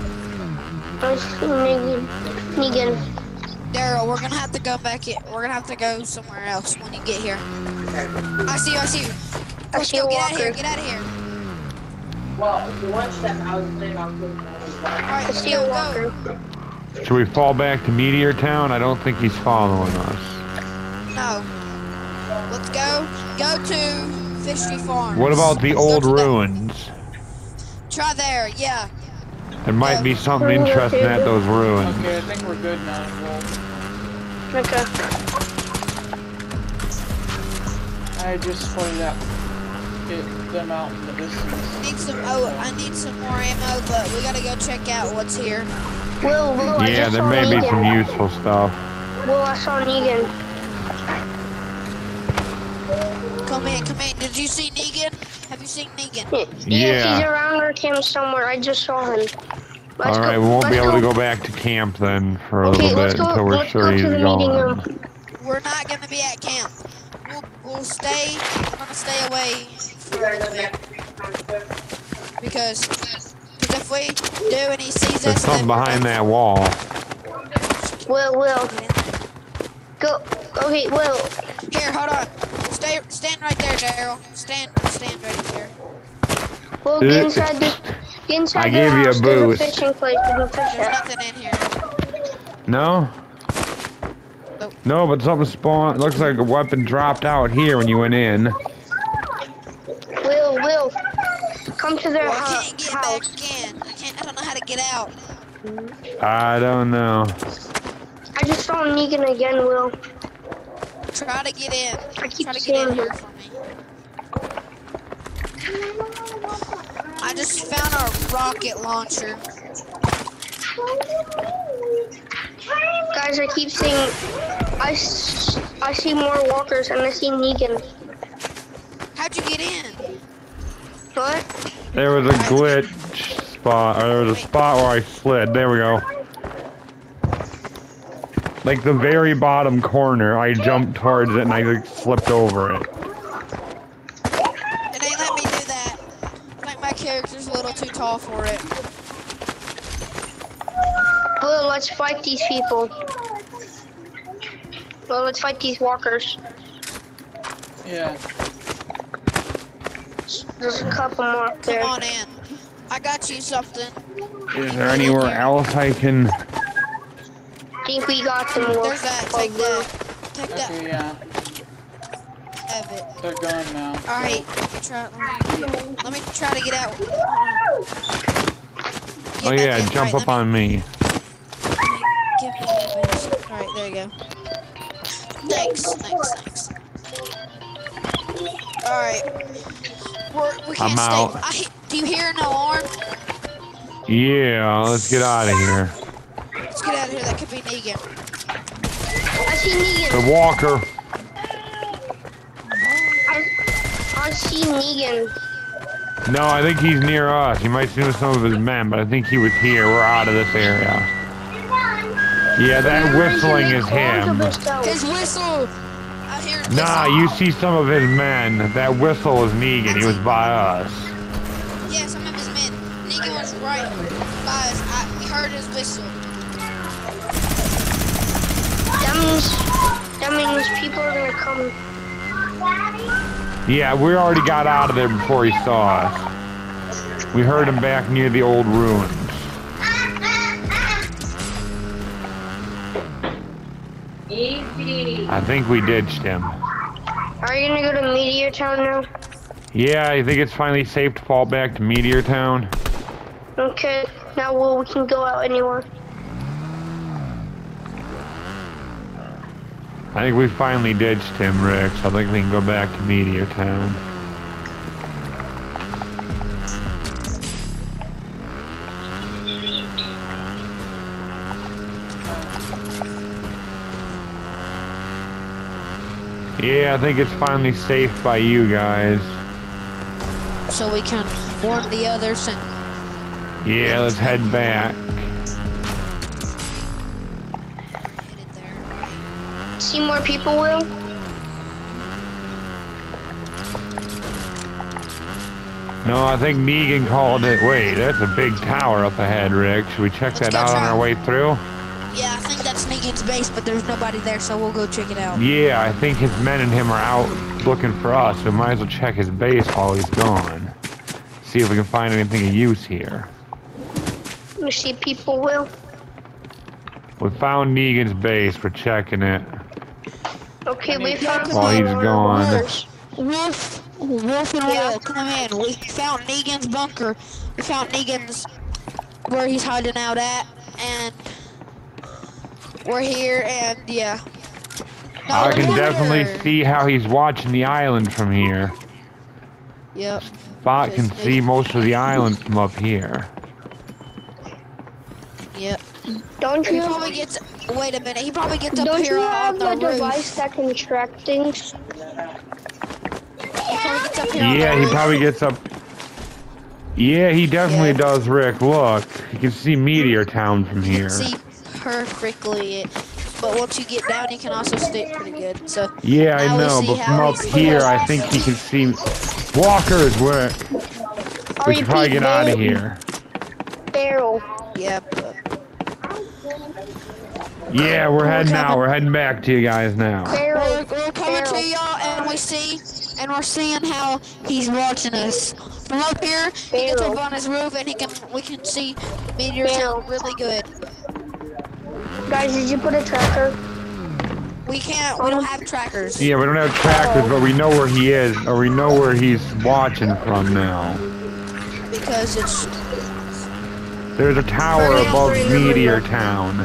Speaker 2: Negan.
Speaker 3: Daryl, we're gonna have to go back in. We're gonna have to go somewhere else when you get here. I see you.
Speaker 2: I
Speaker 3: Let's
Speaker 2: see
Speaker 3: go,
Speaker 2: a
Speaker 3: get out of here,
Speaker 2: walker.
Speaker 3: get out of here.
Speaker 6: Well, the one step I was planning on doing was
Speaker 3: Alright,
Speaker 2: I
Speaker 3: let's
Speaker 2: see a
Speaker 3: go,
Speaker 2: walker.
Speaker 3: go.
Speaker 1: Should we fall back to Meteor Town? I don't think he's following us.
Speaker 3: No. Let's go. Go to Fishery Farm.
Speaker 1: What about the old ruins?
Speaker 3: Try there, yeah.
Speaker 1: There might be something interesting at those ruins.
Speaker 5: Okay, I think we're good now, Wolf.
Speaker 2: Okay.
Speaker 5: I just pointed out. It them out in the distance.
Speaker 3: I need some more ammo, but we gotta go check out what's here.
Speaker 2: Will, I
Speaker 1: Yeah,
Speaker 2: just
Speaker 1: there
Speaker 2: saw
Speaker 1: may be
Speaker 2: Negan.
Speaker 1: some useful stuff.
Speaker 2: Will, I saw Negan.
Speaker 3: Come in. Did you see Negan? Have you seen Negan?
Speaker 2: Yeah, he's
Speaker 1: Yeah.
Speaker 2: around our camp somewhere. I just saw him. Let's
Speaker 1: All right,
Speaker 2: go,
Speaker 1: we won't be
Speaker 2: let's
Speaker 1: able to
Speaker 2: go.
Speaker 1: go back to camp then for a
Speaker 2: Okay,
Speaker 1: little
Speaker 2: let's
Speaker 1: bit
Speaker 2: go-
Speaker 1: until we're
Speaker 2: let's
Speaker 1: sure
Speaker 2: go
Speaker 1: he's
Speaker 2: to the meeting room.
Speaker 1: gone.
Speaker 3: We're not gonna be at camp. We'll stay. We're gonna stay away for a little bit because if we do and he sees
Speaker 1: There's
Speaker 3: us,
Speaker 1: something
Speaker 3: then
Speaker 1: behind that wall.
Speaker 2: Will. Go. Okay, Will.
Speaker 3: Here, hold on. Stand right there, Daryl. Stand right there.
Speaker 2: Will, get inside the
Speaker 1: I gave you a
Speaker 2: house. There's
Speaker 1: boost.
Speaker 2: a fishing place. We can fish
Speaker 3: There's
Speaker 2: at.
Speaker 3: nothing in here.
Speaker 1: No?
Speaker 3: Nope.
Speaker 1: No, but something spawned. Looks like a weapon dropped out here when you went in.
Speaker 2: Will. Come to their
Speaker 3: Well, I can't get
Speaker 2: house.
Speaker 3: back in. I don't know how to get out.
Speaker 1: I don't know.
Speaker 2: I just saw Negan again, Will.
Speaker 3: Try to get in.
Speaker 2: I keep
Speaker 3: Try to get
Speaker 2: seeing
Speaker 3: in
Speaker 2: him.
Speaker 3: here for me. I just found a rocket launcher.
Speaker 2: Guys, I keep seeing. I see more walkers and I see Negan.
Speaker 3: How'd you get in?
Speaker 2: What?
Speaker 1: There was a glitch spot, or there was a spot where I slid. There we go. Like the very bottom corner, I jumped towards it and I like slipped over it.
Speaker 3: It ain't let me do that. Like my character's a little too tall for it.
Speaker 2: Will, let's fight these people. Well, let's fight these walkers.
Speaker 5: Yeah.
Speaker 2: There's a couple more up there.
Speaker 3: Come on in. I got you something.
Speaker 1: Is there anywhere else I can?
Speaker 2: I think we got them. Will.
Speaker 3: There's that. Take that. Take that.
Speaker 5: Okay, yeah.
Speaker 3: Have it.
Speaker 5: They're gone now.
Speaker 3: All right. Let me try to get out.
Speaker 1: Oh yeah, jump up on me.
Speaker 3: Give me a bench. All right, there you go. Thanks. All right. We can't
Speaker 1: I'm out.
Speaker 3: stay. Do you hear an alarm?
Speaker 1: Yeah, let's get out of here.
Speaker 3: Let's get out of here. That could be Negan.
Speaker 2: I see Negan.
Speaker 1: The walker.
Speaker 2: I see Negan.
Speaker 1: No, I think he's near us. He might see some of his men, but I think he was here. We're out of this area. Yeah, that whistling is him.
Speaker 3: His whistle. I hear his
Speaker 1: Nah,
Speaker 3: whistle.
Speaker 1: you see some of his men. That whistle was Negan. He was by us.
Speaker 3: Yeah, some of his men. Negan was right by us. We heard his whistle.
Speaker 2: That means people are gonna come.
Speaker 1: Yeah, we already got out of there before he saw us. We heard him back near the old ruins.
Speaker 6: Easy.
Speaker 1: I think we ditched him.
Speaker 2: Are you gonna go to Meteor Town now?
Speaker 1: Yeah, I think it's finally safe to fall back to Meteor Town.
Speaker 2: Okay. Now, we can go out anywhere.
Speaker 1: I think we finally ditched him, Rick, so I think we can go back to Meteor Town. Yeah, I think it's finally safe by you guys.
Speaker 3: So we can warn the others and
Speaker 1: Yeah, let's head back.
Speaker 3: get it there.
Speaker 2: See more people, Will?
Speaker 1: No, I think Negan called it. Wait, that's a big tower up ahead, Rick. Should we check that
Speaker 3: Let's go
Speaker 1: out on
Speaker 3: try.
Speaker 1: our way through?
Speaker 3: Yeah, I think that's Negan's base, but there's nobody there, so we'll go check it out.
Speaker 1: Yeah, I think his men and him are out looking for us, so might as well check his base while he's gone. See if we can find anything of use here.
Speaker 2: You see people, Will?
Speaker 1: We found Negan's base. We're checking it.
Speaker 2: Okay, we found
Speaker 1: While he's
Speaker 2: more
Speaker 1: gone.
Speaker 2: walkers.
Speaker 3: Wolf and
Speaker 2: Yeah.
Speaker 3: Will, come in. We found Negan's bunker. We found Negan's where he's hiding out at, and we're here, and yeah. No
Speaker 1: I can
Speaker 3: wonder.
Speaker 1: definitely see how he's watching the island from here.
Speaker 3: Yep.
Speaker 1: Spot can see most of the island from up here.
Speaker 3: Yep.
Speaker 2: Don't
Speaker 3: He
Speaker 2: you?
Speaker 3: probably gets. Wait a minute. He probably gets up
Speaker 2: Don't
Speaker 3: here
Speaker 2: you
Speaker 3: on
Speaker 2: have
Speaker 3: the
Speaker 2: a
Speaker 3: roof.
Speaker 2: device that can track things?
Speaker 3: He probably gets up here on
Speaker 1: Yeah,
Speaker 3: the
Speaker 1: he
Speaker 3: roof.
Speaker 1: probably gets up. Yeah, he definitely
Speaker 3: Yeah.
Speaker 1: does, Rick. Look, you can see Meteor Town from
Speaker 3: You
Speaker 1: here.
Speaker 3: can see perfectly. But once you get down, you can also see it pretty good. So
Speaker 1: Yeah, I
Speaker 3: now we
Speaker 1: know,
Speaker 3: see
Speaker 1: but from
Speaker 3: how
Speaker 1: up
Speaker 3: he's
Speaker 1: here,
Speaker 3: supposed
Speaker 1: I
Speaker 3: to
Speaker 1: think
Speaker 3: see.
Speaker 1: he can see walkers, Rick. We should probably get out of here.
Speaker 2: Barrel.
Speaker 3: Yeah. But
Speaker 1: Yeah, we're heading out.
Speaker 3: coming.
Speaker 1: We're heading back to you guys now.
Speaker 2: Barrel.
Speaker 3: we're coming to y'all, and we're seeing how he's watching us from up here. He gets up on his roof, and we can see Meteor Town really good.
Speaker 2: Guys, did you put a tracker?
Speaker 3: We don't have trackers.
Speaker 1: Yeah, we don't have trackers, but we know where he is, or we know where he's watching from now.
Speaker 3: Because it's
Speaker 1: There's a tower above Meteor Town.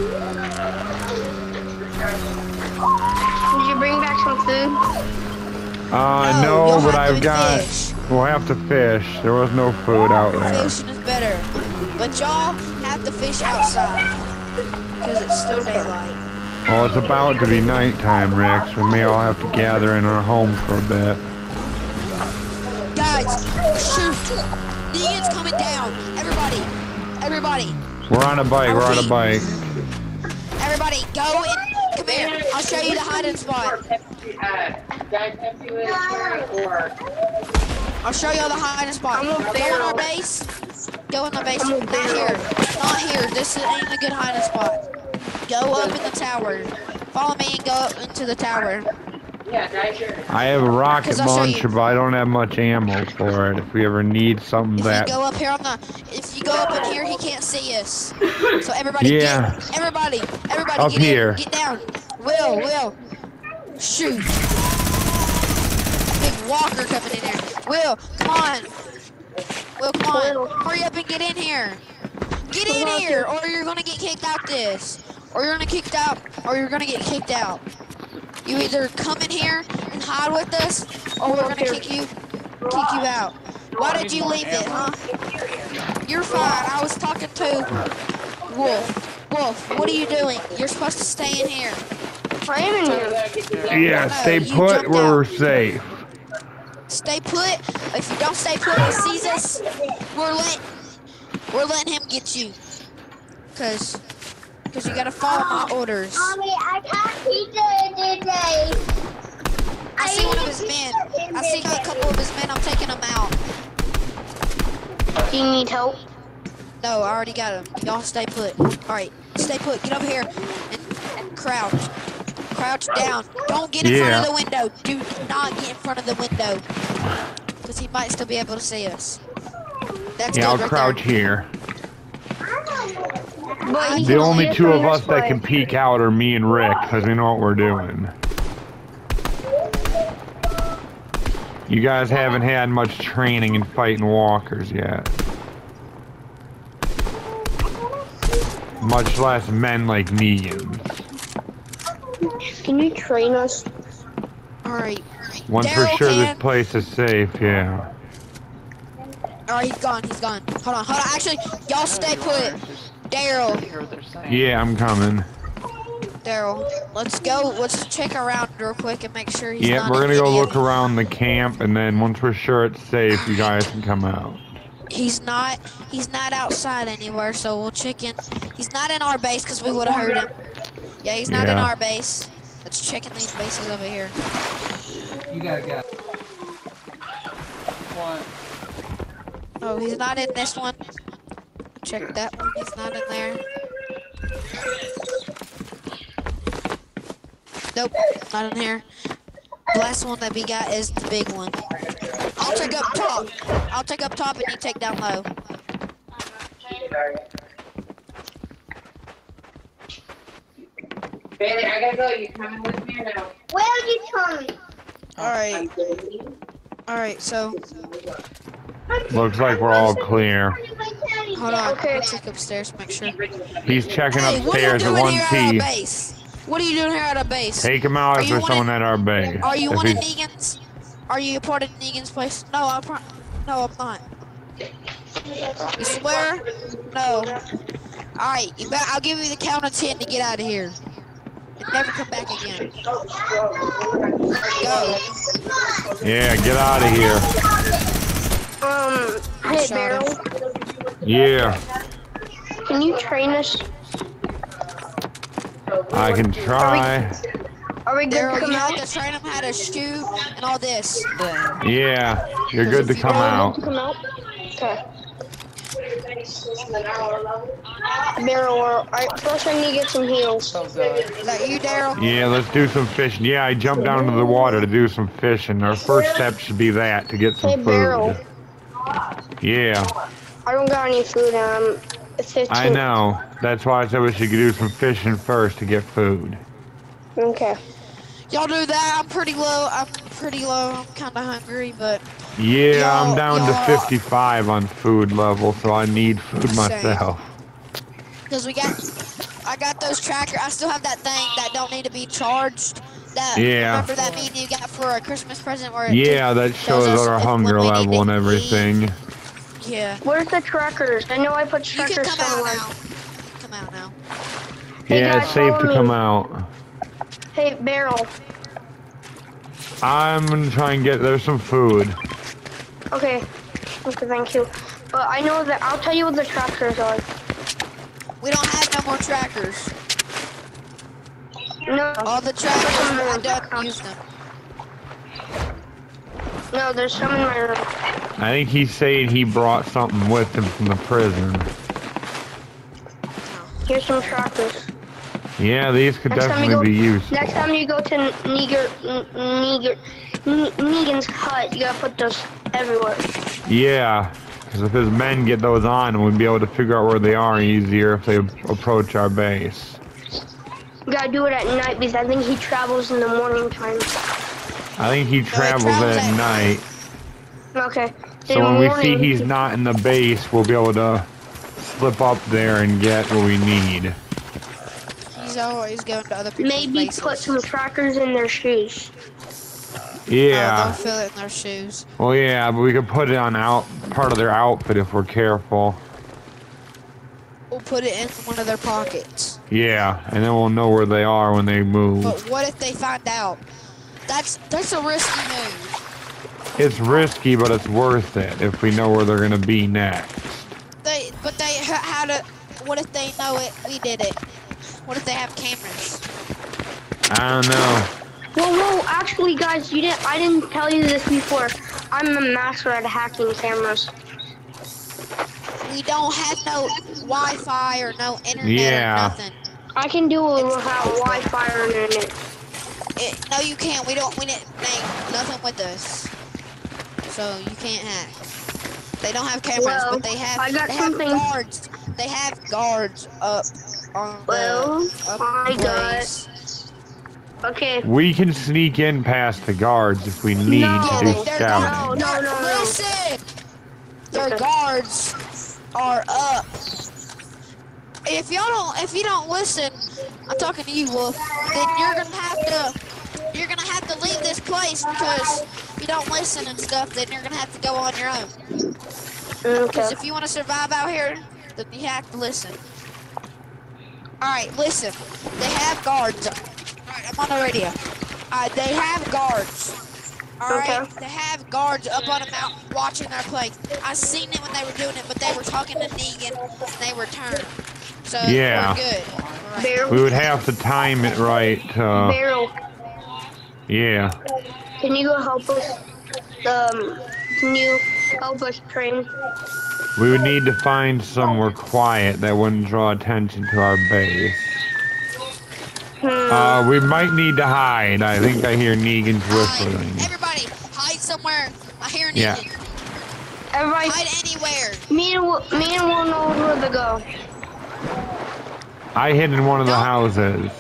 Speaker 2: Did you bring back some food?
Speaker 1: No,
Speaker 3: you'll
Speaker 1: but
Speaker 3: have
Speaker 1: I've
Speaker 3: to
Speaker 1: got.
Speaker 3: fish.
Speaker 1: We'll have to fish. There was no food out there.
Speaker 3: Fishing is better. But y'all have to fish outside. Because it's still daylight.
Speaker 1: Well, it's about to be nighttime, Rick, so we may all have to gather in our home for a bit.
Speaker 3: Guys, shoot! Negan's coming down. Everybody.
Speaker 1: We're on a bike, we're on a bike.
Speaker 3: Everybody, go and come here. I'll show you the hiding spot. I'll show you the hiding spot. Go in our base. Go in the base. Not here. Not here. This ain't a good hiding spot. Go up in the tower. Follow me and go up into the tower.
Speaker 1: I have a rocket
Speaker 3: 'Cause I'll show you.
Speaker 1: launcher, but I don't have much ammo for it. If we ever need something
Speaker 3: If
Speaker 1: that...
Speaker 3: you go up here if you go up in here, he can't see us. So everybody,
Speaker 1: Yeah.
Speaker 3: everybody,
Speaker 1: Up
Speaker 3: get
Speaker 1: here.
Speaker 3: in, get down. Will, shoot. Big walker coming in here. Will, come on. Hurry up and get in here. Get in here, or you're gonna get kicked out this. Or you're gonna get kicked out. You either come in here and hide with us, or we're gonna kick you out. Why did you leave it, huh? You're fine. I was talking to Wolf. Wolf, what are you doing? You're supposed to stay in here.
Speaker 2: I am in here.
Speaker 1: Yeah, stay
Speaker 3: you
Speaker 1: put
Speaker 3: jumped
Speaker 1: where
Speaker 3: out.
Speaker 1: we're safe.
Speaker 3: Stay put. If you don't stay put and sees us, we're letting him get you. Cause you gotta follow my orders.
Speaker 7: Mommy, I got pizza today.
Speaker 3: I see one of his men. I see a couple of his men. I'm taking them out.
Speaker 2: Do you need help?
Speaker 3: No, I already got him. Y'all stay put. Alright, stay put. Get over here and crouch. Crouch down. Don't get in front of the window. Do not get in front of the window. Because he might still be able to see us. That's
Speaker 1: Yeah, I'll
Speaker 3: good right
Speaker 1: crouch
Speaker 3: there.
Speaker 1: here.
Speaker 2: But he
Speaker 1: The
Speaker 2: can
Speaker 1: only
Speaker 2: see us
Speaker 1: two
Speaker 2: from
Speaker 1: of us
Speaker 2: this
Speaker 1: that
Speaker 2: way.
Speaker 1: can peek out are me and Rick, because we know what we're doing. You guys haven't had much training in fighting walkers yet. Much less men like Negan.
Speaker 2: Can you train us?
Speaker 3: Alright.
Speaker 1: One for
Speaker 3: Daryl
Speaker 1: sure this
Speaker 3: can.
Speaker 1: place is safe, yeah.
Speaker 3: Alright, he's gone. Hold on. Actually, y'all stay put. Daryl.
Speaker 1: Yeah, I'm coming.
Speaker 3: Daryl, let's go. Let's check around real quick and make sure he's
Speaker 1: Yeah,
Speaker 3: not
Speaker 1: we're
Speaker 3: in
Speaker 1: gonna go
Speaker 3: any
Speaker 1: look
Speaker 3: of-
Speaker 1: around the camp, and then once we're sure it's safe, you guys can come out.
Speaker 3: He's not outside anywhere, so we'll check in. He's not in our base because we would have heard him. Yeah, he's not in
Speaker 1: Yeah.
Speaker 3: our base. Let's check in these bases over here.
Speaker 6: You gotta go.
Speaker 5: What?
Speaker 3: Oh, he's not in this one. Check that one. He's not in there. Nope, not in here. The last one that we got is the big one. I'll take up top. And you take down low.
Speaker 6: Bailey, I gotta go. You coming with me or no?
Speaker 7: Where are you coming?
Speaker 3: Alright. Alright, so
Speaker 1: Looks like we're all clear.
Speaker 3: hold on.
Speaker 2: Okay.
Speaker 3: Let's check upstairs, make sure.
Speaker 1: He's checking
Speaker 3: Hey, what are you
Speaker 1: upstairs at
Speaker 3: doing here at our
Speaker 1: 1T.
Speaker 3: base? What are you doing here at our base?
Speaker 1: Take him out
Speaker 3: Are
Speaker 1: if
Speaker 3: you
Speaker 1: there's
Speaker 3: one
Speaker 1: someone
Speaker 3: of-
Speaker 1: at our base.
Speaker 3: Are you
Speaker 1: If
Speaker 3: one of
Speaker 1: he's-
Speaker 3: Negan's? Are you a part of Negan's place? No, I'm not. You swear? No. Alright, I'll give you the count of 10 to get out of here. And never come back again. Go.
Speaker 1: Yeah, get out of here.
Speaker 2: Hey,
Speaker 3: Shot
Speaker 2: Barrel.
Speaker 1: Yeah,
Speaker 2: Can you train us?
Speaker 1: I can try.
Speaker 2: Are we good
Speaker 3: Daryl,
Speaker 2: to come
Speaker 3: you have
Speaker 2: out?
Speaker 3: to train him how to shoot and all this.
Speaker 1: Yeah, you're good to come out.
Speaker 2: Come out? Okay. Barrel, alright, first I need to get some heals.
Speaker 5: Oh god.
Speaker 3: Is that you, Daryl?
Speaker 1: Yeah, let's do some fishing. Yeah, I jumped down into the water to do some fishing. Our first step should be that, to get
Speaker 2: Hey,
Speaker 1: some
Speaker 2: Barrel.
Speaker 1: food. Yeah,
Speaker 2: I don't got any food and I'm 15.
Speaker 1: I know. That's why I said we should do some fishing first to get food.
Speaker 2: Okay.
Speaker 3: Y'all do that. I'm pretty low. I'm kind of hungry, but
Speaker 1: Yeah, I'm
Speaker 3: Y'all-
Speaker 1: down to
Speaker 3: y'all-
Speaker 1: 55 on food level, so I need food
Speaker 3: Same.
Speaker 1: myself.
Speaker 3: because I got those trackers. I still have that thing that don't need to be charged. That
Speaker 1: Yeah.
Speaker 3: remember that meme you got for a Christmas present where it
Speaker 1: Yeah, that shows
Speaker 3: us
Speaker 1: our
Speaker 3: if
Speaker 1: hunger
Speaker 3: when we need
Speaker 1: level and
Speaker 3: to
Speaker 1: everything.
Speaker 3: yeah.
Speaker 2: Where's the trackers? I know I put
Speaker 3: You can
Speaker 2: trackers
Speaker 3: come out
Speaker 2: somewhere.
Speaker 3: now. Come out now.
Speaker 2: Hey,
Speaker 1: Yeah,
Speaker 2: guys,
Speaker 1: it's safe
Speaker 2: follow
Speaker 1: to
Speaker 2: me.
Speaker 1: come out.
Speaker 2: Hey, Barrel.
Speaker 1: I'm gonna try and get, there's some food.
Speaker 2: Okay. Okay, thank you. But I know that, I'll tell you what the trackers are.
Speaker 3: We don't have no more trackers.
Speaker 2: No.
Speaker 3: All the trackers I done used them.
Speaker 2: No, there's some in my room.
Speaker 1: I think he's saying he brought something with him from the prison.
Speaker 2: Here's some trackers.
Speaker 1: Yeah, these could
Speaker 2: Next time you
Speaker 1: definitely be
Speaker 2: go-
Speaker 1: useful.
Speaker 2: Next time you go to Negan's hut, you gotta put those everywhere.
Speaker 1: Yeah, because if his men get those on, we'll be able to figure out where they are easier if they approach our base.
Speaker 2: You gotta do it at night because I think he travels in the morning time.
Speaker 1: I think he travels at night.
Speaker 2: Okay.
Speaker 1: So when we see he's not in the base, we'll be able to slip up there and get what we need.
Speaker 3: He's always going to other people's
Speaker 2: maybe
Speaker 3: bases.
Speaker 2: put some trackers in their shoes.
Speaker 3: They'll
Speaker 1: Yeah.
Speaker 3: fill it in their shoes.
Speaker 1: Well, yeah, but we could put it on part of their outfit if we're careful.
Speaker 3: We'll put it in one of their pockets.
Speaker 1: Yeah, and then we'll know where they are when they move.
Speaker 3: But what if they find out? That's a risky move.
Speaker 1: It's risky, but it's worth it if we know where they're gonna be next.
Speaker 3: What if they know it? We did it. What if they have cameras?
Speaker 1: I don't know.
Speaker 2: Whoa, actually guys, I didn't tell you this before. I'm a master at hacking cameras.
Speaker 3: We don't have no Wi-Fi or no internet
Speaker 1: Yeah.
Speaker 3: or nothing.
Speaker 2: I can do it without Wi-Fi or internet.
Speaker 3: No, you can't. We didn't make nothing with us. So you can't hack. They don't have cameras,
Speaker 2: Well,
Speaker 3: but they have
Speaker 2: something.
Speaker 3: guards. They have guards up on
Speaker 2: Well,
Speaker 3: up
Speaker 2: I
Speaker 3: the
Speaker 2: got-
Speaker 3: place.
Speaker 2: Okay.
Speaker 1: We can sneak in past the guards if we need
Speaker 2: No,
Speaker 1: to do
Speaker 3: they're
Speaker 1: scouting.
Speaker 2: No.
Speaker 3: Listen, their
Speaker 2: Okay.
Speaker 3: guards are up. If you don't listen, I'm talking to you, Wolf. Then you're gonna have to leave this place because if you don't listen and stuff, then you're gonna have to go on your own.
Speaker 2: Okay.
Speaker 3: Because if you want to survive out here, then you have to listen. Alright, listen. They have guards. Alright, I'm on the radio. They have guards. Alright?
Speaker 2: Okay.
Speaker 3: They have guards up on a mountain watching their play. I seen it when they were doing it, but they were talking to Negan and they returned. So
Speaker 1: Yeah.
Speaker 3: we're good. Alright.
Speaker 2: Barrel.
Speaker 1: We would have to time it right.
Speaker 2: Barrel.
Speaker 1: Yeah.
Speaker 2: Can you go help us? Can you help us train?
Speaker 1: We would need to find somewhere quiet that wouldn't draw attention to our base. We might need to hide. I think I hear Negan's whistling.
Speaker 3: Hide. Everybody, hide somewhere. I hear Negan.
Speaker 1: Yeah.
Speaker 2: Everybody,
Speaker 3: Hide anywhere.
Speaker 2: me and Will know where to go.
Speaker 1: I hid in one of the
Speaker 3: Don't-
Speaker 1: houses.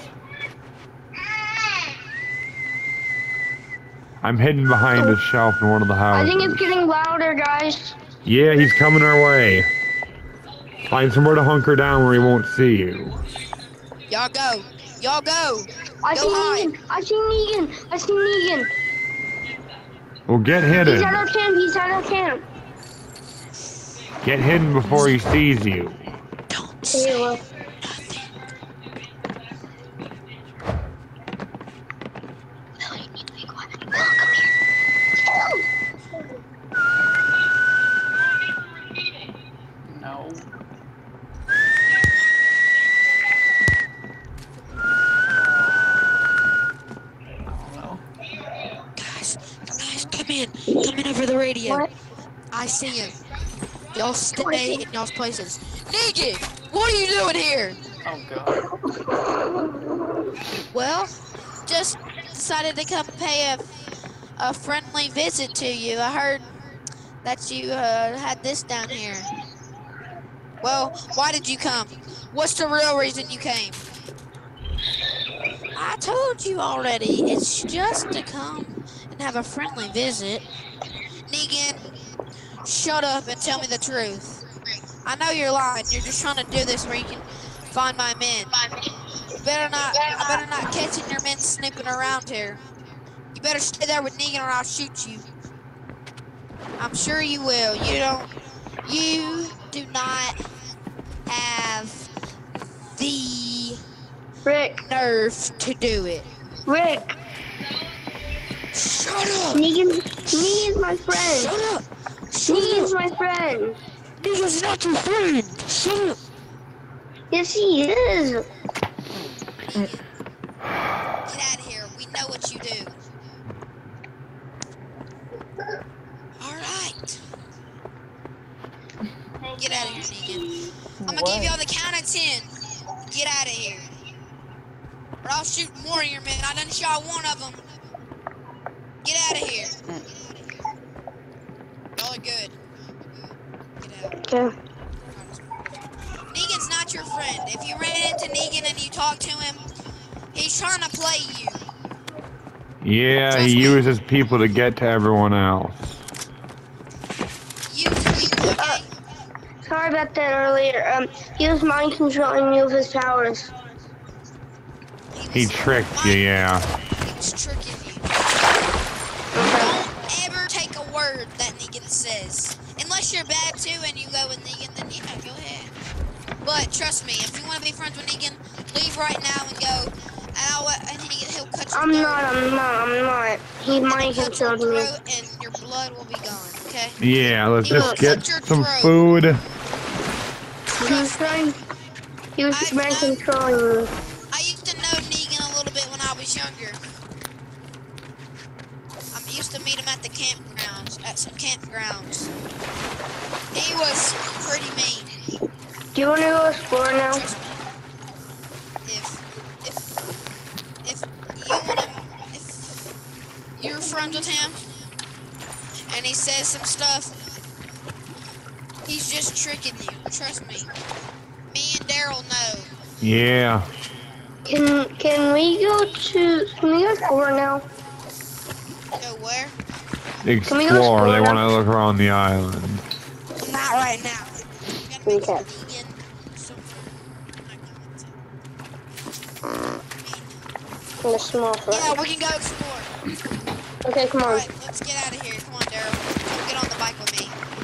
Speaker 1: I'm hidden behind a shelf in one of the
Speaker 2: I
Speaker 1: houses.
Speaker 2: think it's getting louder, guys.
Speaker 1: Yeah, he's coming our way. Find somewhere to hunker down where he won't see you.
Speaker 3: Y'all go. Y'all go.
Speaker 2: I
Speaker 3: Go
Speaker 2: see
Speaker 3: hide.
Speaker 2: Negan. I see Negan. I see Negan.
Speaker 1: Well, get
Speaker 2: He's
Speaker 1: hidden.
Speaker 2: at our camp. He's at our camp.
Speaker 1: Get hidden before he sees you.
Speaker 3: Don't
Speaker 2: Here,
Speaker 3: say
Speaker 2: well.
Speaker 3: nothing.
Speaker 5: No. No.
Speaker 3: Guys, come in over the radio.
Speaker 2: What?
Speaker 3: I see him. Y'all stay in y'all's places. Negan, what are you doing here?
Speaker 5: Oh god.
Speaker 3: Well, just decided to come pay a friendly visit to you. I heard that you had this down here. Well, why did you come? What's the real reason you came? I told you already. It's just to come and have a friendly visit. Negan, shut up and tell me the truth. I know you're lying. You're just trying to do this where you can find my men. I better not catching your men snooping around here. You better stay there with Negan or I'll shoot you. I'm sure you will. You do not have the
Speaker 2: Rick.
Speaker 3: nerve to do it.
Speaker 2: Rick.
Speaker 3: Shut up!
Speaker 2: Negan's my friend.
Speaker 3: Shut up!
Speaker 2: Negan's my friend.
Speaker 3: Negan's not your friend! Shut up!
Speaker 2: Yes, he is.
Speaker 3: Get out of here. We know what you do. Alright. Get out of here, Negan. I'm gonna give y'all the count of 10. Get out of here. Or I'll shoot more of your men. I done shot one of them. Get out of here. Y'all are good. Get out.
Speaker 2: Okay.
Speaker 3: Negan's not your friend. If you ran into Negan and you talked to him, he's trying to play you.
Speaker 1: Yeah, he uses people to get to everyone else.
Speaker 3: Use people, okay?
Speaker 2: Sorry about that earlier. He was mind controlling me with his powers.
Speaker 1: He tricked you, yeah.
Speaker 3: He was tricking you. Don't ever take a word that Negan says. Unless you're bad too and you go with Negan, then yeah, go ahead. But trust me, if you want to be friends with Negan, leave right now and go. And he'll cut your
Speaker 2: I'm
Speaker 3: throat.
Speaker 2: not. He mind
Speaker 3: He'll cut your
Speaker 2: controlled me.
Speaker 3: throat and your blood will be gone, okay?
Speaker 1: Yeah, let's just get
Speaker 3: Cut your
Speaker 1: some
Speaker 3: throat.
Speaker 1: food.
Speaker 2: He was mind controlling me.
Speaker 3: I used to know Negan a little bit when I was younger. I used to meet him at the campgrounds, at some campgrounds. He was pretty mean.
Speaker 2: Do you want to go explore now?
Speaker 3: If you're friends with him and he says some stuff, he's just tricking you. Trust me. Me and Daryl know.
Speaker 1: Yeah.
Speaker 2: Can we go explore now?
Speaker 3: Go where?
Speaker 1: Explore. They want to look around the island.
Speaker 3: Not right now. We gotta make
Speaker 2: Okay.
Speaker 3: Negan
Speaker 2: In the small
Speaker 3: Yeah,
Speaker 2: front.
Speaker 3: we can go explore.
Speaker 2: Okay, come on.
Speaker 3: Alright, let's get out of here. Come on, Daryl. Come get on the bike with me.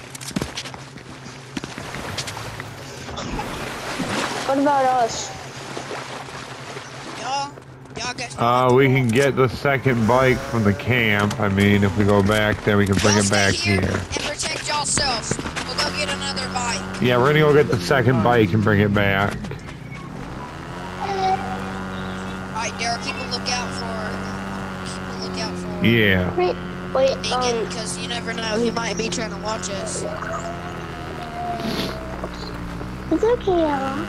Speaker 2: What about us?
Speaker 3: Y'all get
Speaker 1: We can get the second bike from the camp. I mean, if we go back there, we can bring
Speaker 3: Y'all
Speaker 1: it back
Speaker 3: stay
Speaker 1: here.
Speaker 3: And protect yourselves. We'll go get another bike.
Speaker 1: Yeah, we're gonna go get the second bike and bring it back.
Speaker 3: Alright, Daryl, keep a lookout for
Speaker 1: Yeah.
Speaker 2: Wait,
Speaker 3: Negan, because you never know, he might be trying to watch us.
Speaker 2: it's okay, Ella.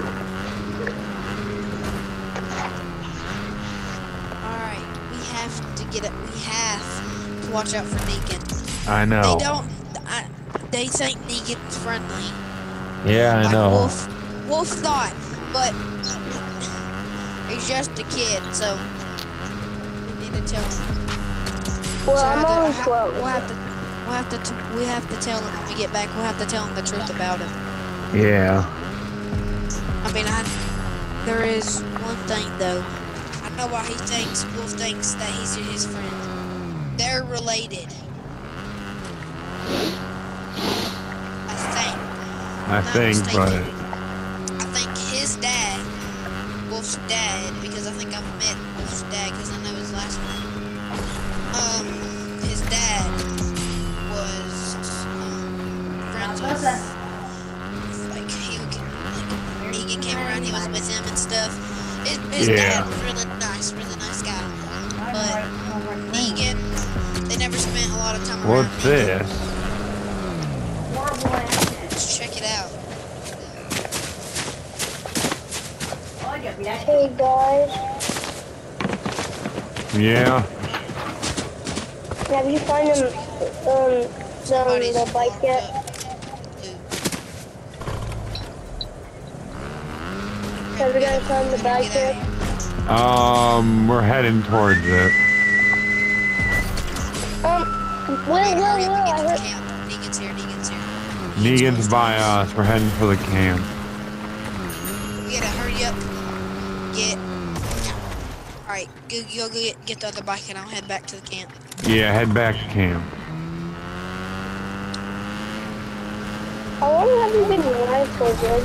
Speaker 3: Alright, we have to watch out for Negan.
Speaker 1: I know.
Speaker 3: They think Negan's friendly.
Speaker 1: Yeah, I
Speaker 3: Like
Speaker 1: know.
Speaker 3: Wolf thought, but he's just a kid, so we need to tell him.
Speaker 2: Well,
Speaker 3: So
Speaker 2: I'm always close.
Speaker 3: we have to tell him when we get back. We'll have to tell him the truth about him.
Speaker 1: Yeah.
Speaker 3: I mean, there is one thing though. I know why Wolf thinks that he's his friend. They're related.
Speaker 1: I think, but
Speaker 3: I think his dad, Wolf's dad, because I think I've met Wolf's dad because I know his last name. His dad was friends with, like, Negan came around, he was with him and stuff. His dad was really nice guy. But Negan, they never spent a lot of time around.
Speaker 1: what's this?
Speaker 3: Let's check it out.
Speaker 2: Hey guys,
Speaker 1: Yeah.
Speaker 2: have you found the bike yet? Have you guys found the bike yet?
Speaker 1: We're heading towards it.
Speaker 2: Will,
Speaker 3: Hurry up and
Speaker 2: I
Speaker 3: get to the
Speaker 2: heard.
Speaker 3: camp. Negan's here.
Speaker 1: Negan's by us. We're heading for the camp.
Speaker 3: We gotta hurry up. Alright, go get the other bike and I'll head back to the camp.
Speaker 1: Yeah, head back to camp.
Speaker 2: How long have you been alive for, good?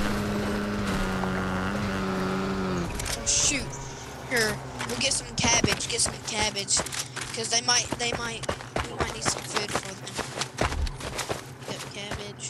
Speaker 3: Oh, shoot. Here, we'll get some cabbage. Because we might need some food for them. Get cabbage.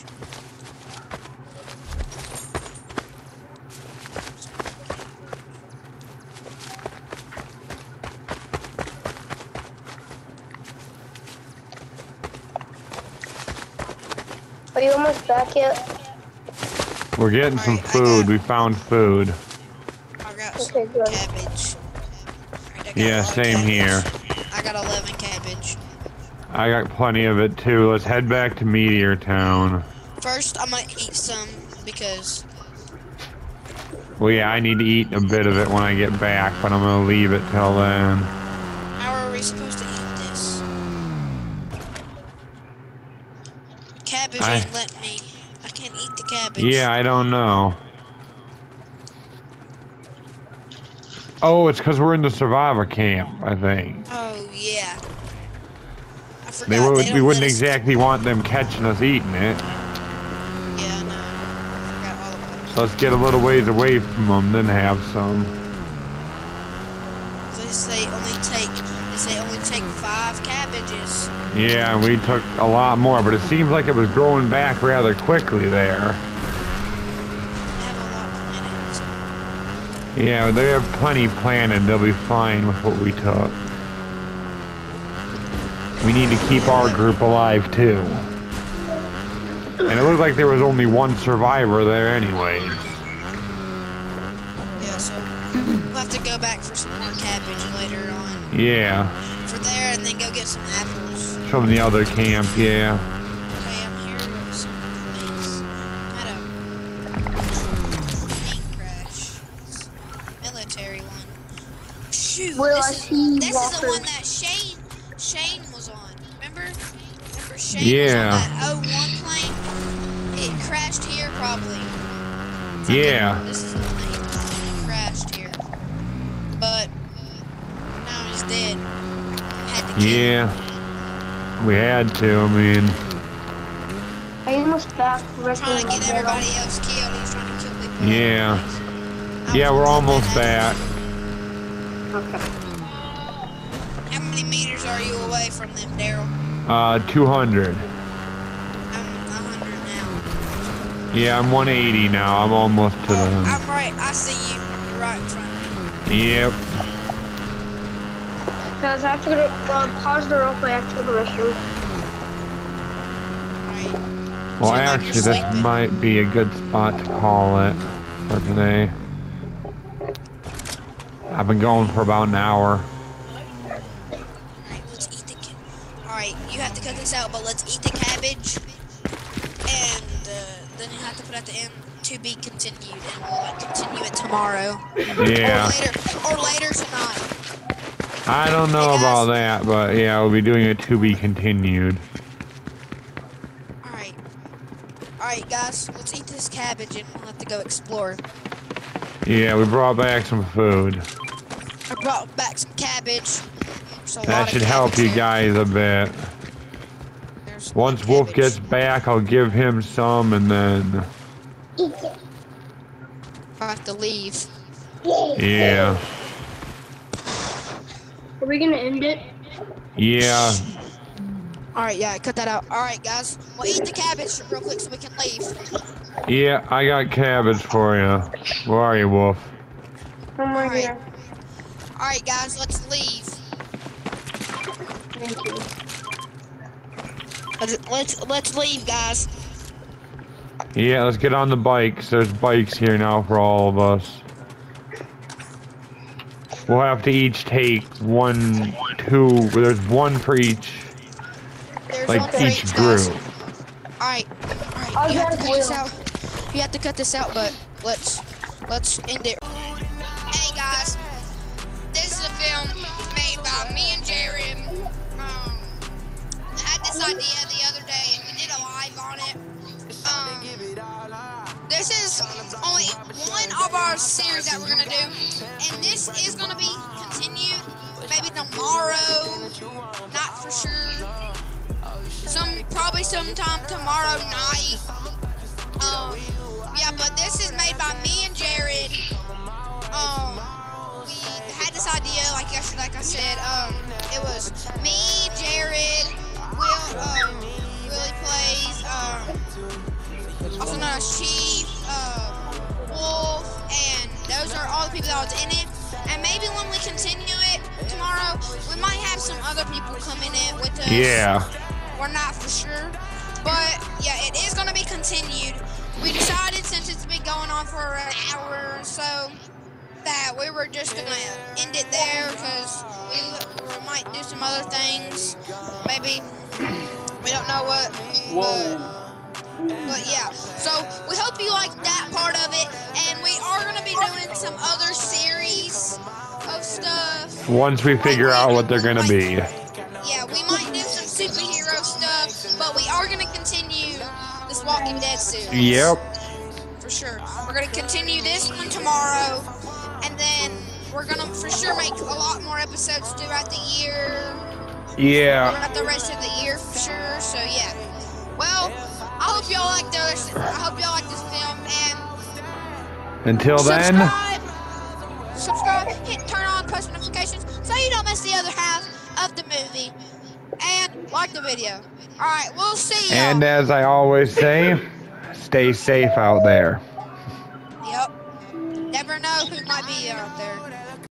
Speaker 2: Are you almost back yet?
Speaker 1: We're getting some
Speaker 3: Alright,
Speaker 1: food. We found food.
Speaker 3: I got
Speaker 2: Okay,
Speaker 3: some
Speaker 2: good.
Speaker 3: cabbage. Alright, I got
Speaker 1: Yeah,
Speaker 3: a lot of
Speaker 1: same here.
Speaker 3: cabbage. I got 11 cabbage.
Speaker 1: I got plenty of it too. Let's head back to Meteor Town.
Speaker 3: First, I'm gonna eat some because
Speaker 1: Well, yeah, I need to eat a bit of it when I get back, but I'm gonna leave it till then.
Speaker 3: how are we supposed to eat this? Cabbage ain't letting me. I can't eat the cabbage.
Speaker 1: Yeah, I don't know. Oh, it's because we're in the survivor camp, I think.
Speaker 3: Oh yeah. I forgot.
Speaker 1: We
Speaker 3: don't
Speaker 1: wouldn't
Speaker 3: let us-
Speaker 1: exactly want them catching us eating it.
Speaker 3: Yeah, no. I forgot all about it.
Speaker 1: So let's get a little ways away from them, then have some.
Speaker 3: They say only take 5 cabbages.
Speaker 1: Yeah, we took a lot more, but it seems like it was growing back rather quickly there.
Speaker 3: They have a lot in it.
Speaker 1: Yeah, they have plenty planted. They'll be fine with what we took. We need to keep our group alive too. And it looked like there was only one survivor there anyways.
Speaker 3: Yeah, so we'll have to go back for some more cabbage later on.
Speaker 1: Yeah,
Speaker 3: For there, and then go get some apples.
Speaker 1: from the other camp, yeah.
Speaker 3: Okay, I'm here with some things. Had a plane crash. Military one. Shoot,
Speaker 2: Will, I
Speaker 3: this
Speaker 2: see you
Speaker 3: is the
Speaker 2: walking.
Speaker 3: one that Shane was on. Remember Shane
Speaker 1: Yeah.
Speaker 3: was on that 01 plane? It crashed here probably.
Speaker 1: Yeah.
Speaker 3: This is the plane. It crashed here. But now he's dead. Had to kill him.
Speaker 1: Yeah. We had to, I mean.
Speaker 2: Are you almost back?
Speaker 3: Trying to get everybody else killed. He's trying to kill people.
Speaker 1: Yeah. Yeah, we're almost back.
Speaker 2: Okay.
Speaker 3: How many meters are you away from them, Daryl?
Speaker 1: 200.
Speaker 3: I'm 100 now.
Speaker 1: Yeah, I'm 180 now. I'm almost to them.
Speaker 3: I'm right. I see you. You're right in front of me.
Speaker 1: Yep.
Speaker 2: Guys, I have to go to, pause the roleplay, I have to go to the restroom.
Speaker 3: Right.
Speaker 1: Well,
Speaker 3: Sound like
Speaker 1: actually,
Speaker 3: you're
Speaker 1: this
Speaker 3: sleeping.
Speaker 1: might be a good spot to call it for today. I've been going for about an hour.
Speaker 3: Alright, let's eat the Alright, you have to cut this out, but let's eat the cabbage. And then you have to put at the end to be continued, and we'll continue it tomorrow.
Speaker 1: Yeah.
Speaker 3: Or later tonight.
Speaker 1: I don't know
Speaker 3: Hey, guys.
Speaker 1: about that, but yeah, we'll be doing it to be continued.
Speaker 3: Alright. Alright, guys, let's eat this cabbage and we'll have to go explore.
Speaker 1: Yeah, we brought back some food.
Speaker 3: I brought back some cabbage. There's a lot
Speaker 1: That
Speaker 3: of
Speaker 1: should help
Speaker 3: cabbage
Speaker 1: you
Speaker 3: here.
Speaker 1: guys a bit.
Speaker 3: There's
Speaker 1: Once Wolf gets back, I'll give him some, and then...
Speaker 3: I have to leave.
Speaker 1: Yeah.
Speaker 2: Are we gonna end it?
Speaker 1: Yeah.
Speaker 3: Alright, yeah, cut that out. Alright, guys. We'll eat the cabbage real quick so we can leave.
Speaker 1: Yeah, I got cabbage for you. Where are you, Wolf?
Speaker 2: I'm right
Speaker 3: Alright.
Speaker 2: here.
Speaker 3: Alright, guys, let's leave.
Speaker 2: Thank you.
Speaker 3: Let's leave, guys.
Speaker 1: Yeah, let's get on the bikes. There's bikes here now for all of us. We'll have to each take 1, 2. There's one for each.
Speaker 3: There's
Speaker 1: Like
Speaker 3: one for
Speaker 1: each
Speaker 3: guys.
Speaker 1: group.
Speaker 3: Alright.
Speaker 2: I'll
Speaker 3: You have to
Speaker 2: get
Speaker 3: cut this
Speaker 2: Will.
Speaker 3: out. You have to cut this out, but let's end it.
Speaker 4: Hey guys, this is a film made by me and Jared. I had this idea the other day and we did a live on it. This is only one of our series that we're gonna do, and this is gonna be continued maybe tomorrow, not for sure. Probably sometime tomorrow night. Yeah, but this is made by me and Jared. We had this idea like yesterday, like I said. It was me, Jared, Willie plays, also known as Chief, Wolf, and those are all the people that was in it. And maybe when we continue it tomorrow, we might have some other people come in it with us.
Speaker 1: Yeah.
Speaker 4: We're not for sure. But yeah, it is gonna be continued. We decided since it's been going on for an hour or so that we were just gonna end it there because we might do some other things. Maybe we don't know what. But yeah, so we hope you liked that part of it, and we are gonna be doing some other series of stuff.
Speaker 1: Once we figure out what they're gonna be.
Speaker 4: Yeah, we might do some superhero stuff, but we are gonna continue this Walking Dead series.
Speaker 1: Yep.
Speaker 4: For sure. We're gonna continue this one tomorrow, and then we're gonna for sure make a lot more episodes throughout the year.
Speaker 1: Yeah.
Speaker 4: Throughout the rest of the year for sure. So yeah. Well, I hope y'all like this. I hope y'all like this film, and
Speaker 1: Until then.
Speaker 4: subscribe, turn on post notifications so you don't miss the other half of the movie, and like the video. All right, we'll see you.
Speaker 1: And as I always say, stay safe out there.